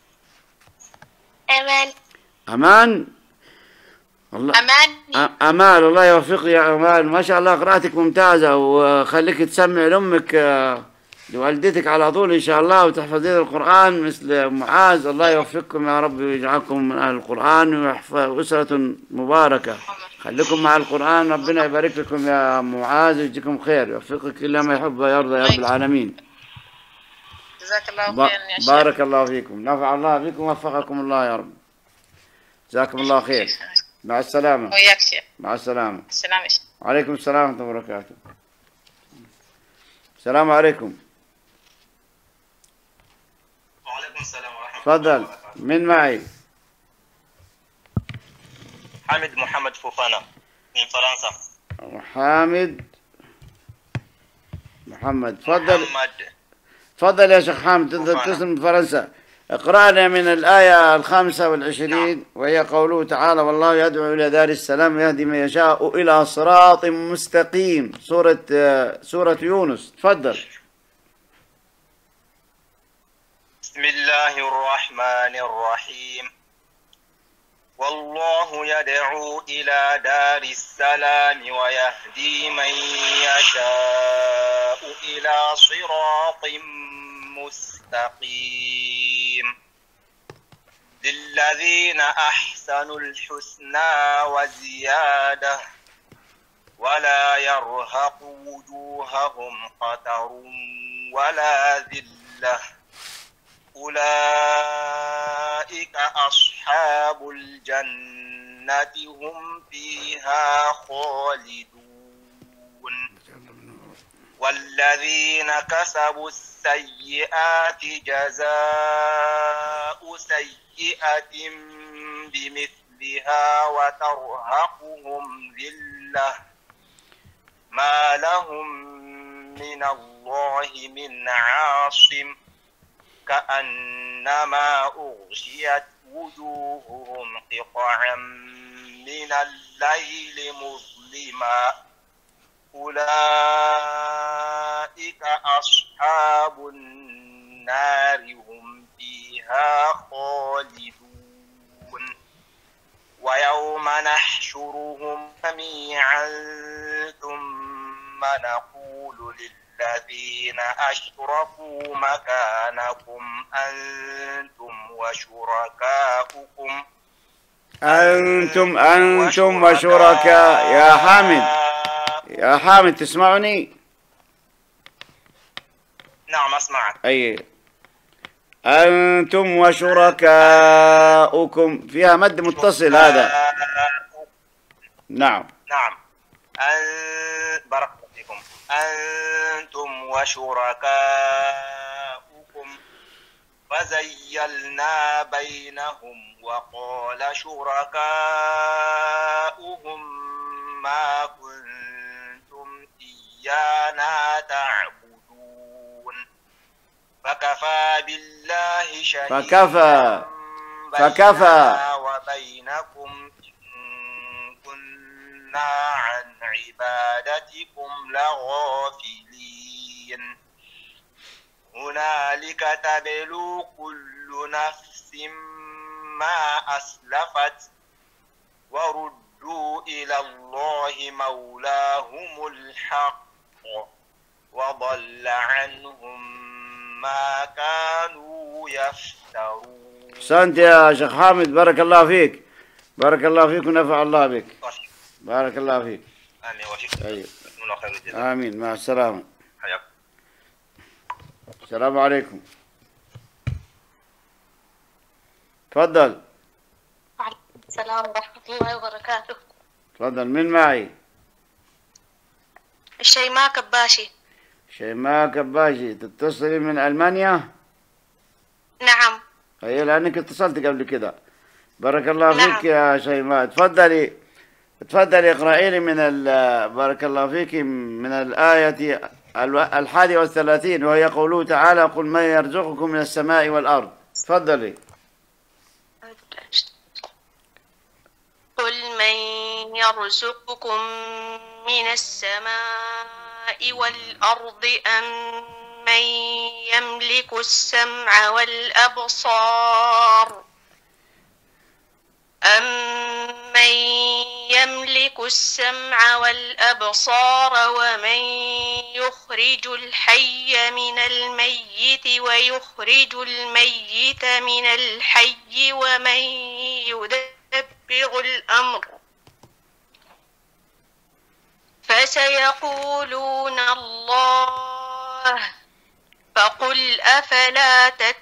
أمان. أمان. الله أمان. أمال، الله يوفقك يا أمال. ما شاء الله قراءتك ممتازة، وخليك تسمع لأمك لوالدتك على طول إن شاء الله، وتحفظين القرآن مثل معاذ. الله يوفقكم يا رب ويجعلكم من أهل القرآن ويحفظ أسرة مباركة. خليكم مع القرآن، ربنا يبارك لكم يا معاذ ويجزيكم خير، يوفقك إلى ما يحب ويرضى يا رب العالمين. جزاك الله خير يا شيخ. بارك الله فيكم، نفع الله بكم ووفقكم الله يا رب. جزاكم الله خير. مع السلامة. وياك شيخ. مع السلامة. السلام عليكم. وعليكم السلام ورحمة الله وبركاته. السلام عليكم. وعليكم السلام ورحمة الله تفضل. وبركاته. من معي؟ حامد محمد فوفانا من فرنسا. حامد محمد. تفضل. محمد. تفضل يا شيخ حامد، تتصل من فرنسا. اقرأنا من الآية الخامسة والعشرين، وهي قوله تعالى: والله يدعو إلى دار السلام ويهدي من يشاء إلى صراط مستقيم. سورة سورة يونس. تفضل. بسم الله الرحمن الرحيم. والله يدعو إلى دار السلام ويهدي من يشاء إلى صراط مستقيم. للذين أحسنوا الحسنى وزيادة ولا يرهق وجوههم قتر ولا ذلة أولئك أصحاب الجنة هم فيها خالدون. والذين كسبوا السيئات جزاء سيئة بمثلها وترهقهم ذلة ما لهم من الله من عاصم كأنما أغشيت وجوههم قطعا من الليل مظلما أولئك أصحاب النار هم فيها خالدون. ويوم نحشرهم جميعا ثم نقول للذين أشركوا مكانكم أنتم وشركاؤكم أنتم أنتم وشركاء. يا حامد يا حامد تسمعني؟ نعم أسمعك. أي أنتم وشركاؤكم فيها مد متصل هذا. نعم نعم. أن... بارك الله فيكم. أنتم وشركاؤكم فزيلنا بينهم وقال شركاؤهم ما كنتم إيانا تعبدون فكفى بالله شهيدا فكفى فكفى وبينكم إن كنا عن عبادتكم لغافلين. هنالك تبلو كل نفس ما أسلفت وردوا إلى الله مولاهم الحق وضل عنهم ما كانوا يفترون. أحسنت يا شيخ حامد، بارك الله فيك. بارك الله فيك ونفع الله بك. بارك الله فيك. آمين وفيك. أيوه. خير الجزاء. آمين. مع السلامة. حياك. السلام عليكم. تفضل. وعليكم السلام ورحمة الله وبركاته. تفضل. من معي؟ الشيماء كباشي. شيماء كباشي. تتصلي من ألمانيا؟ نعم. أي لأنك اتصلت قبل كده. بارك الله نعم. فيك يا شيماء. تفضلي. تفضل اقرأي لي من ال- بارك الله فيك من الآية الو- الحادية والثلاثين، وهي قوله تعالى: قل من يرزقكم من السماء والأرض. تفضلي. قل من يرزقكم من السماء والأرض أم من يملك السمع والأبصار أمن يملك السمع والأبصار ومن يخرج الحي من الميت ويخرج الميت من الحي ومن يدبر الأمر فسيقولون الله فقل أفلا تتقون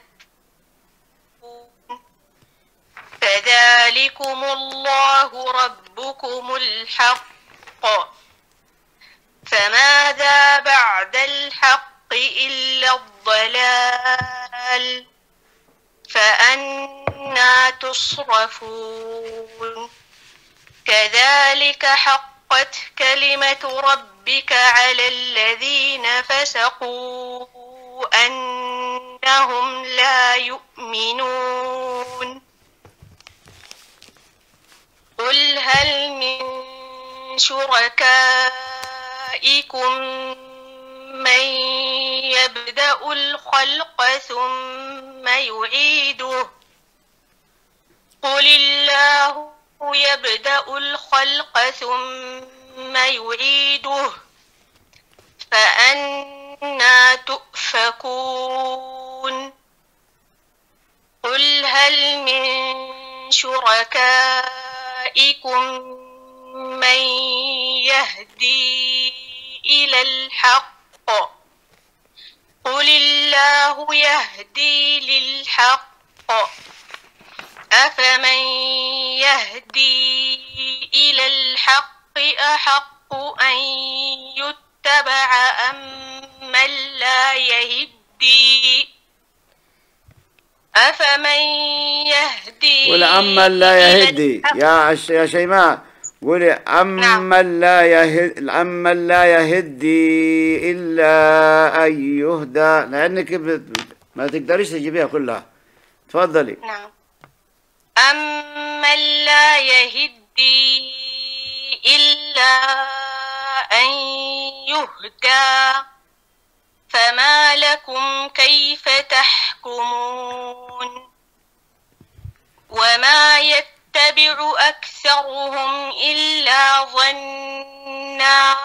فذلكم الله ربكم الحق فماذا بعد الحق إلا الضلال فأنى تصرفون كذلك حقت كلمة ربك على الذين فسقوا أنهم لا يؤمنون قل هل من شركائكم من يبدأ الخلق ثم يعيده قل الله يبدأ الخلق ثم يعيده فأنى تؤفكون قل هل من شركائكم من يهدي إلى الحق قل الله يهدي للحق أفمن يهدي إلى الحق أحق أن يتبع أم من لا يهدي أفمن يهدي ولعمن لا يهدي يا يا شيماء، قولي عمن لا يهد عمن لا يهدي إلا أن يهدى، لأنك ما تقدريش تجيبيها كلها. تفضلي. نعم. أمن لا يهدي إلا أن يهدى فما لكم كيف تحكمون وما يتبع أكثرهم إلا ظنا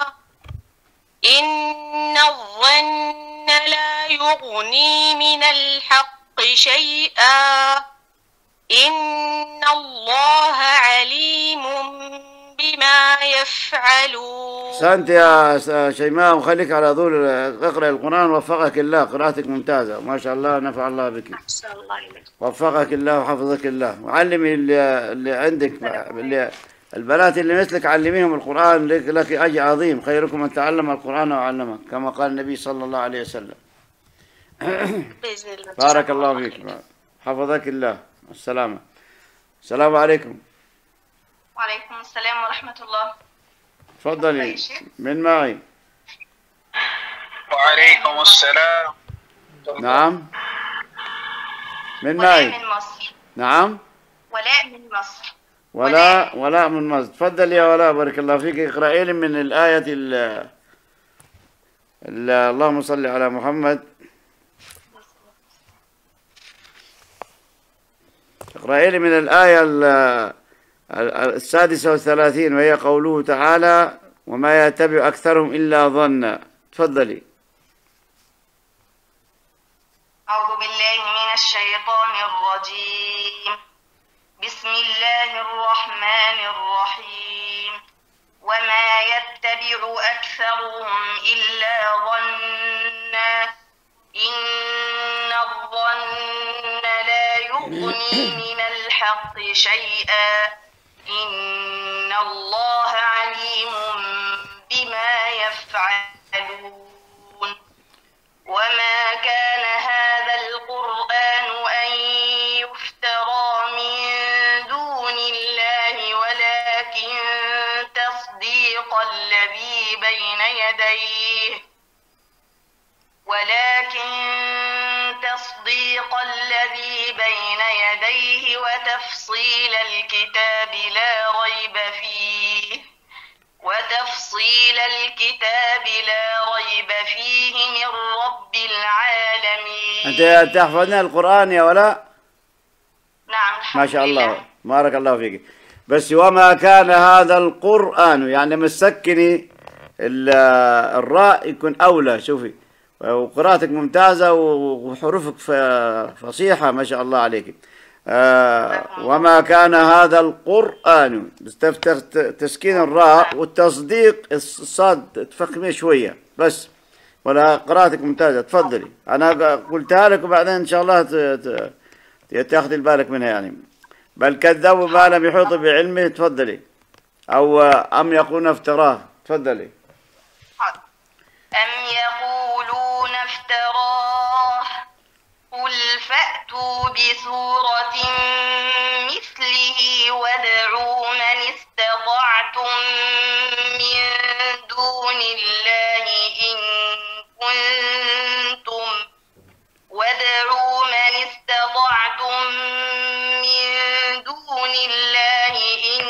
إن الظن لا يغني من الحق شيئا إن الله عليم بما يفعلون. أحسنت يا شيماء، وخليك على طول اقرأ القرآن. وفقك الله، قراءتك ممتازة ما شاء الله، نفع الله بك. وفقك الله وحفظك الله. وعلمي اللي, اللي عندك اللي البنات اللي مثلك، علميهم القرآن، لك, لك أجر عظيم. خيركم من تعلم القرآن وعلمه كما قال النبي صلى الله عليه وسلم. بإذن الله. بارك الله فيك، حفظك الله. السلامة. السلام عليكم. وعليكم السلام ورحمة الله. تفضلي. من معي؟ وعليكم السلام. نعم. من ولاء معي؟ من مصر. نعم. ولاء من مصر. ولاء ولاء من مصر. تفضل يا ولاء، بارك الله فيك. اقرأي لي من الآية ال ال اللهم صل على محمد. اقرأي لي من الآية السادسة والثلاثين، وهي قوله تعالى: وما يتبع أكثرهم إلا ظنا. تفضلي. أعوذ بالله من الشيطان الرجيم. بسم الله الرحمن الرحيم. وما يتبع أكثرهم إلا ظنا إن الظن لا يغني من الحق شيئا إن الله عليم بما يفعلون. وما كان هذا القرآن أن يفترى من دون الله ولكن تصديق الذي بين يديه ولكن تصديق الذي بين يديه وتفصيل الكتاب لا ريب فيه وتفصيل الكتاب لا ريب فيه من رب العالمين. أنت تحفظين القرآن يا ولا؟ نعم ما شاء الله بارك الله فيك. بس وما كان هذا القرآن يعني مسكني الراء يكون أولى. شوفي وقراءتك ممتازة وحروفك فصيحة ما شاء الله عليك. آه وما كان هذا القرآن تسكين الراء والتصديق الصاد تفخميه شوية بس. ولا قراءتك ممتازة. تفضلي أنا قلتها لك وبعدين إن شاء الله تاخذي بالك منها يعني. بل كذبوا ما لم يحيطوا بعلمه. تفضلي. أو أم يقولون افتراه. تفضلي. أم يقولون افتراه قل فأتوا بسورة مثله وادعوا من استطعتم من دون الله إن كنتم وادعوا من استطعتم من دون الله إن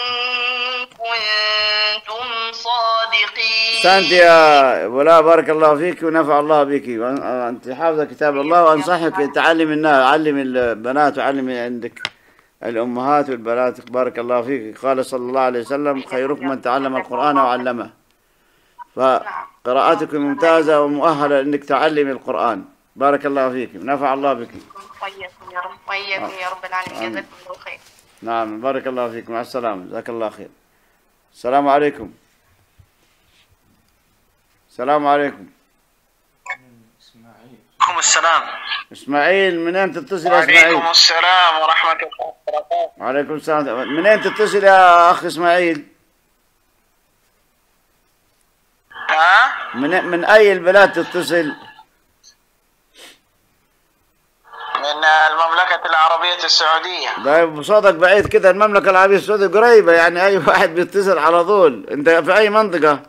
كنتم صادقين. أحسنت يا ولا بارك الله فيك ونفع الله بك. أنت حافظة كتاب الله وأنصحك تعلم الناس علم البنات وعلم عندك الأمهات والبنات. بارك الله فيك. قال صلى الله عليه وسلم خيركم من تعلم القرآن وعلمه. فقراءتك ممتازة ومؤهلة أنك تعلم القرآن. بارك الله فيك ونفع الله بك. وإياكم يا رب وإياكم يا رب العالمين. جزاكم الله خير. نعم بارك الله فيك. مع السلامة. جزاك الله خير. السلام عليكم. السلام عليكم. عليكم السلام. اسماعيل من أين تتصل يا اسماعيل؟ وعليكم السلام ورحمة الله وبركاته. وعليكم السلام. من أين تتصل يا أخ اسماعيل؟ ها؟ من من أي البلاد تتصل؟ من المملكة العربية السعودية. طيب صوتك بعيد كده. المملكة العربية السعودية قريبة يعني أي واحد بيتصل على طول. أنت في أي منطقة؟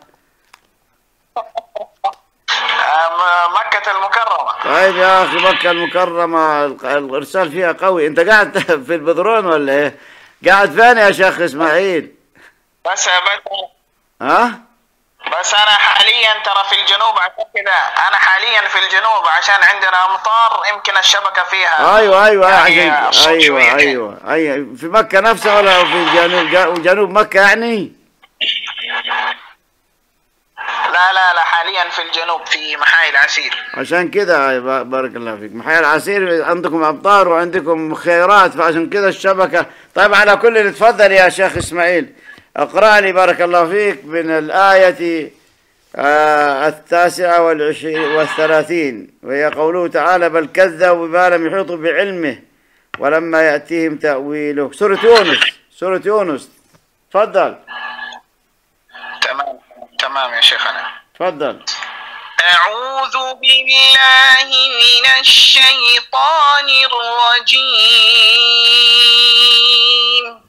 مكة المكرمة. طيب يا أخي مكة المكرمة الإرسال فيها قوي. أنت قاعد في البدرون ولا إيه؟ قاعد فين يا شيخ إسماعيل؟ بس بس ها؟ بس أنا حاليا ترى في الجنوب عشان كذا. أنا حاليا في الجنوب عشان عندنا أمطار يمكن الشبكة فيها. أيوه أيوه يعني عشان أيوه أيوه أيوه في مكة نفسها ولا في جنوب جنوب مكة يعني؟ لا لا لا حاليا في الجنوب في محاي العسير. عشان كده بارك الله فيك. محاي العسير عندكم أمطار وعندكم خيرات فعشان كده الشبكة. طيب على كل تفضل يا شيخ إسماعيل اقرأ لي بارك الله فيك من الآية آه التاسعة والعشرين والثلاثين وهي قوله تعالى بل كذبوا بما لم يحيطوا بعلمه ولما يأتيهم تأويله. سورة يونس. سورة يونس. تفضل. تمام تمام يا شيخنا. تفضل. أعوذ بالله من الشيطان الرجيم.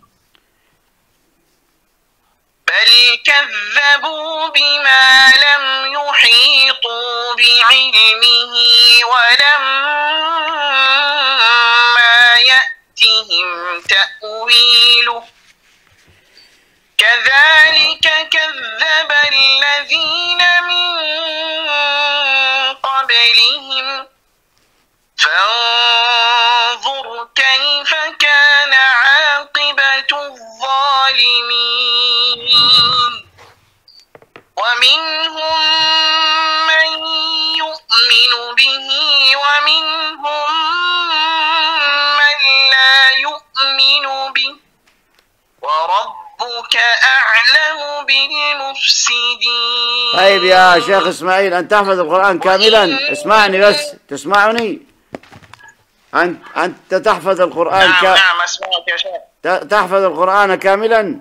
بل كذبوا بما لم يحيطوا بعلمه ولما يأتهم تأويله كذلك كذب الذين من قبلهم فانظر كيف كان عاقبة الظالمين. ومنهم من يؤمن به ومنهم من لا يؤمن به وربك أعلم بالمفسدين. طيب يا شيخ إسماعيل أنت تحفظ القرآن كاملا؟ اسمعني بس تسمعني. أنت أنت تحفظ القرآن نعم كاملا؟ نعم أسمعك يا شيخ. تحفظ القرآن كاملا؟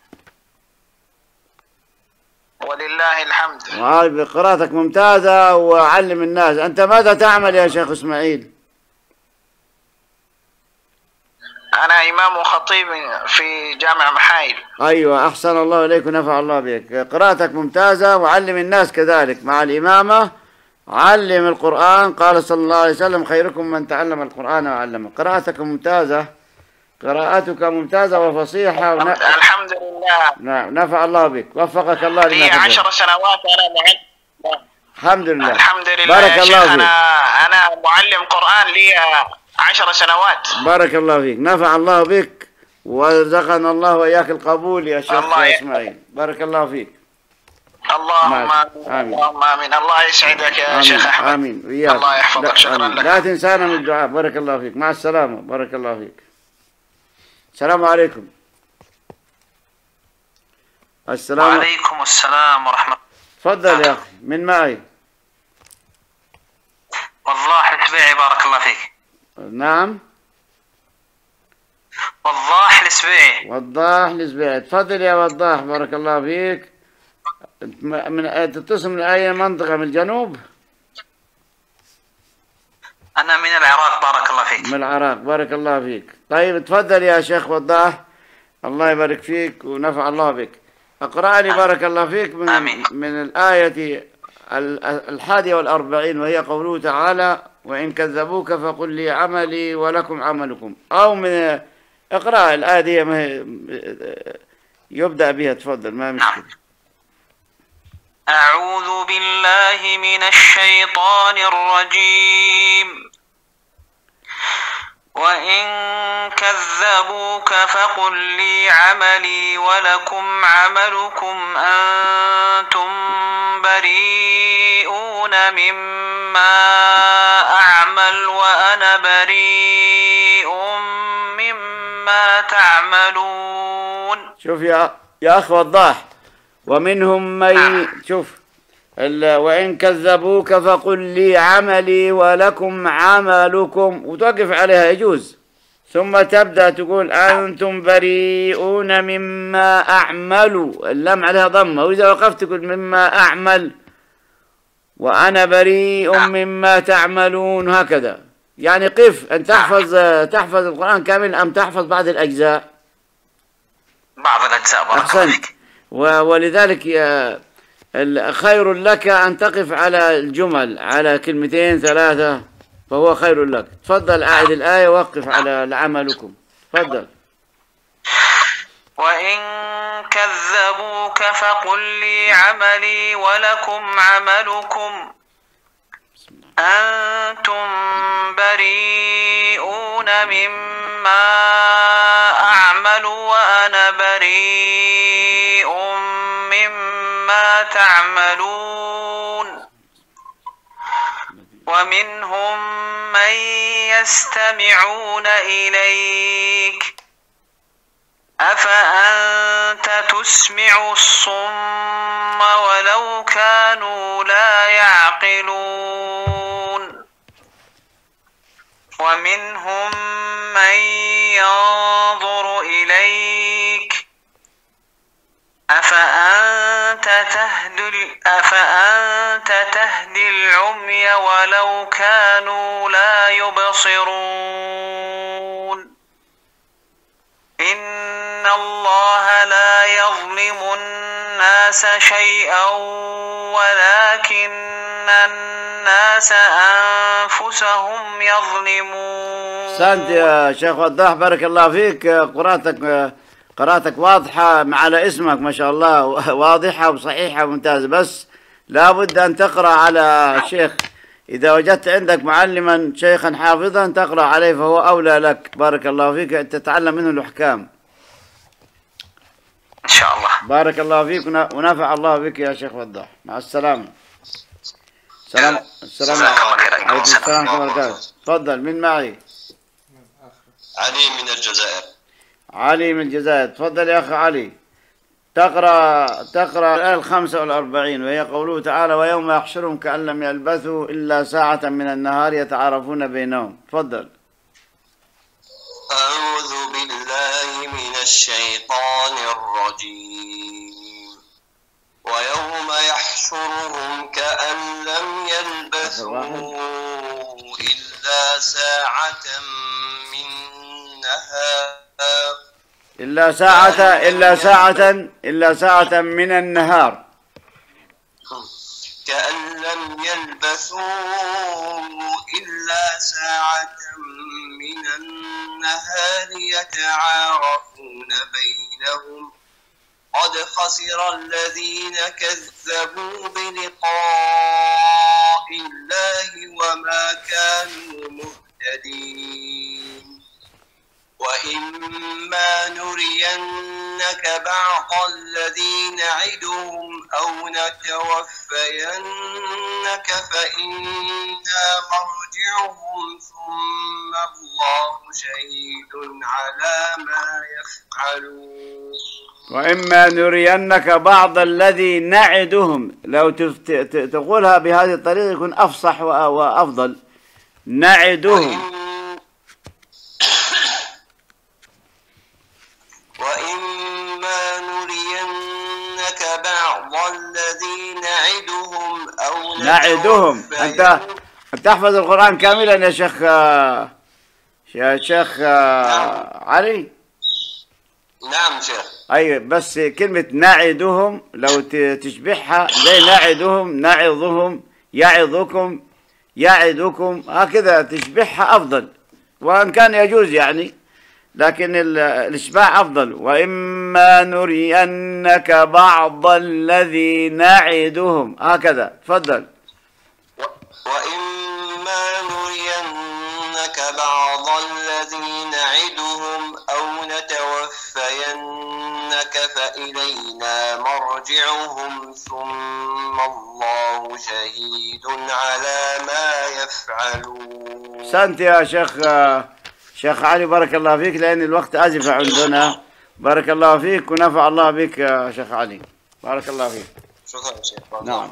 ولله الحمد. طيب قراءتك ممتازة وعلم الناس. أنت ماذا تعمل يا شيخ إسماعيل؟ أنا إمام وخطيب في جامع محايل. أيوة، أحسن الله إليك ونفع الله بك. قراءتك ممتازة، وعلم الناس كذلك مع الإمامة. علم القرآن، قال صلى الله عليه وسلم: خيركم من تعلم القرآن وعلمه. قراءتك ممتازة، قراءتك ممتازة وفصيحة ون... الحمد لله. نعم، نفع الله بك، وفقك الله لما لي تحب. عشر سنوات أنا معلم. الحمد لله. الحمد لله. بارك الله فيك. أنا أنا معلم قرآن لي عشر سنوات. بارك الله فيك، نفع الله بك، ورزقنا الله وإياك القبول يا شيخ إسماعيل. بارك الله فيك. اللهم آمين. اللهم آمين. الله يسعدك يا شيخ أحمد. آمين وإياك. الله يحفظك. شكرا لك. لا تنسانا من الدعاء. بارك الله فيك. مع السلامة. بارك الله فيك. السلام عليكم. السلام وعليكم السلام ورحمة الله. تفضل يا أخي. من معي؟ وضاح السبيعي. بارك الله فيك. نعم، وضاح السبيعي. وضاح السبيعي. تفضل يا وضاح، بارك الله فيك. من تتصل من أي منطقة؟ من الجنوب؟ أنا من العراق. بارك الله فيك. من العراق. بارك الله فيك. طيب تفضل يا شيخ وضاح، الله يبارك فيك ونفع الله بك. اقرأ لي بارك الله فيك من آمين. من الآية الحادية والأربعين، وهي قوله تعالى: وإن كذبوك فقل لي عملي ولكم عملكم. أو من اقرأ الآية دي يبدأ بها. تفضل، ما مشكلة. أعوذ بالله من الشيطان الرجيم. وإن كذبوك فقل لي عملي ولكم عملكم أنتم بريئون مما أعمل وأنا بريء مما تعملون. شوف يا يا أخ وضاح، ومنهم من شوف وإن كذبوك فقل لي عملي ولكم عملكم، وتوقف عليها يجوز، ثم تبدأ تقول أنتم بريئون مما أعمل، اللام عليها ضمة، وإذا وقفت تقول مما أعمل وأنا بريء مما تعملون، هكذا. يعني قف أن تحفظ تحفظ القرآن كامل أم تحفظ بعض الأجزاء؟ بعض الأجزاء. بارك الله فيك. ولذلك خير لك أن تقف على الجمل، على كلمتين ثلاثة، فهو خير لك. تفضل أعد الآية وقف على عملكم. تفضل. وإن كذبوك فقل لي عملي ولكم عملكم أنتم بريئون مما أعمل وأنا بريء مما تعملون. ومنهم من يستمعون إليك أفأنت تسمع الصم ولو كانوا لا يعقلون. ومنهم من ينظر إليك أفأنت تهدي أفأنت تهدي العمي ولو كانوا لا يبصرون. إن الله لا يظلم الناس شيئا ولكن الناس أنفسهم يظلمون. أحسنت يا شيخ وضاح، بارك الله فيك. قراءتك قراءتك واضحة على اسمك ما شاء الله، واضحة وصحيحة وممتازة، بس لابد أن تقرأ على شيخ. إذا وجدت عندك معلما شيخا حافظا تقرأ عليه، فهو أولى لك. بارك الله فيك، أن تتعلم منه الأحكام إن شاء الله. بارك الله فيك ونفع الله بك يا شيخ وضاح. مع السلامة. السلام السلام عليكم. السلام ورحمة الله وبركاته. تفضل. من معي؟ علي من الجزائر. علي من الجزائر. تفضل يا أخي علي. تقرأ تقرأ الآية الخامسة والأربعين، وهي قوله تعالى: ويوم يحشرهم كأن لم يلبثوا إلا ساعة من النهار يتعارفون بينهم. تفضل. أعوذ بالله من الشيطان الرجيم. ويوم يحشرهم كأن لم يلبثوا إلا ساعة من النهار إلا ساعة إلا ساعة إلا ساعة من النهار كأن لم يلبثوا إلا ساعة من النهار يتعارفون بينهم قد خسر الذين كذبوا بلقاء الله وما كانوا مهتدين وإما نرينك بعض الذي نعدهم أو نتوفينك فإنا مرجعهم ثم الله شهيد على ما يفعلون وإما نرينك بعض الذي نعدهم. لو تقولها بهذه الطريقة يكون أفصح وأفضل. نعدهم وإما نرينك بعض الذي نعدهم أو نعدهم. أنت تحفظ القرآن كاملا يا شيخ يا شيخ علي؟ نعم شيخ. أي بس كلمة نعدهم لو تشبهها زي نعدهم نعظهم يعظكم يعدكم هكذا تشبهها أفضل، وإن كان يجوز يعني، لكن الإشباع أفضل. وإما نرينك بعض الذي نعدهم هكذا. تفضل. وإما نرينك بعض الذي نعدهم أو نتوفينك فإلينا مرجعهم ثم الله شهيد على ما يفعلون. سنت يا شيخ شيخ علي، بارك الله فيك، لأن الوقت أزف عندنا. بارك الله فيك ونفع الله بك يا شيخ علي. بارك الله فيك. شكرا شيخ. نعم.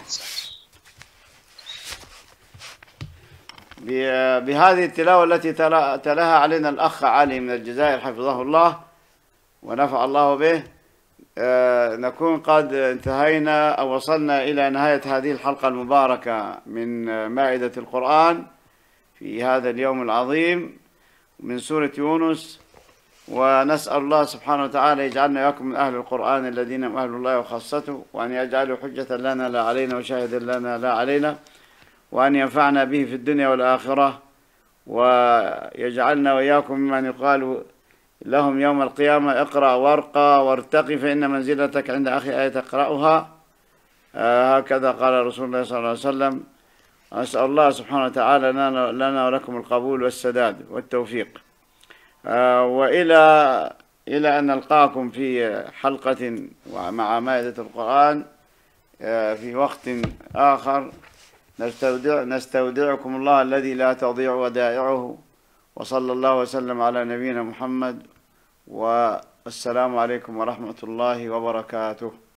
بهذه التلاوة التي تلاها علينا الأخ علي من الجزائر حفظه الله ونفع الله به، نكون قد انتهينا أو وصلنا إلى نهاية هذه الحلقة المباركة من مائدة القرآن في هذا اليوم العظيم من سورة يونس. ونسأل الله سبحانه وتعالى يجعلنا وياكم من أهل القرآن الذين هم أهل الله وخاصته، وأن يجعله حجة لنا لا علينا وشاهدا لنا لا علينا، وأن ينفعنا به في الدنيا والآخرة، ويجعلنا وإياكم ممن يقال لهم يوم القيامة اقرأ وارقى وارتقي فإن منزلتك عند آخر آية تقرأها. آه هكذا قال رسول الله صلى الله عليه وسلم. أسأل الله سبحانه وتعالى لنا ولكم القبول والسداد والتوفيق. آه وإلى إلى أن نلقاكم في حلقة مع مائدة القرآن آه في وقت آخر. نستودع نستودعكم الله الذي لا تضيع ودائعه، وصلى الله وسلم على نبينا محمد، والسلام عليكم ورحمة الله وبركاته.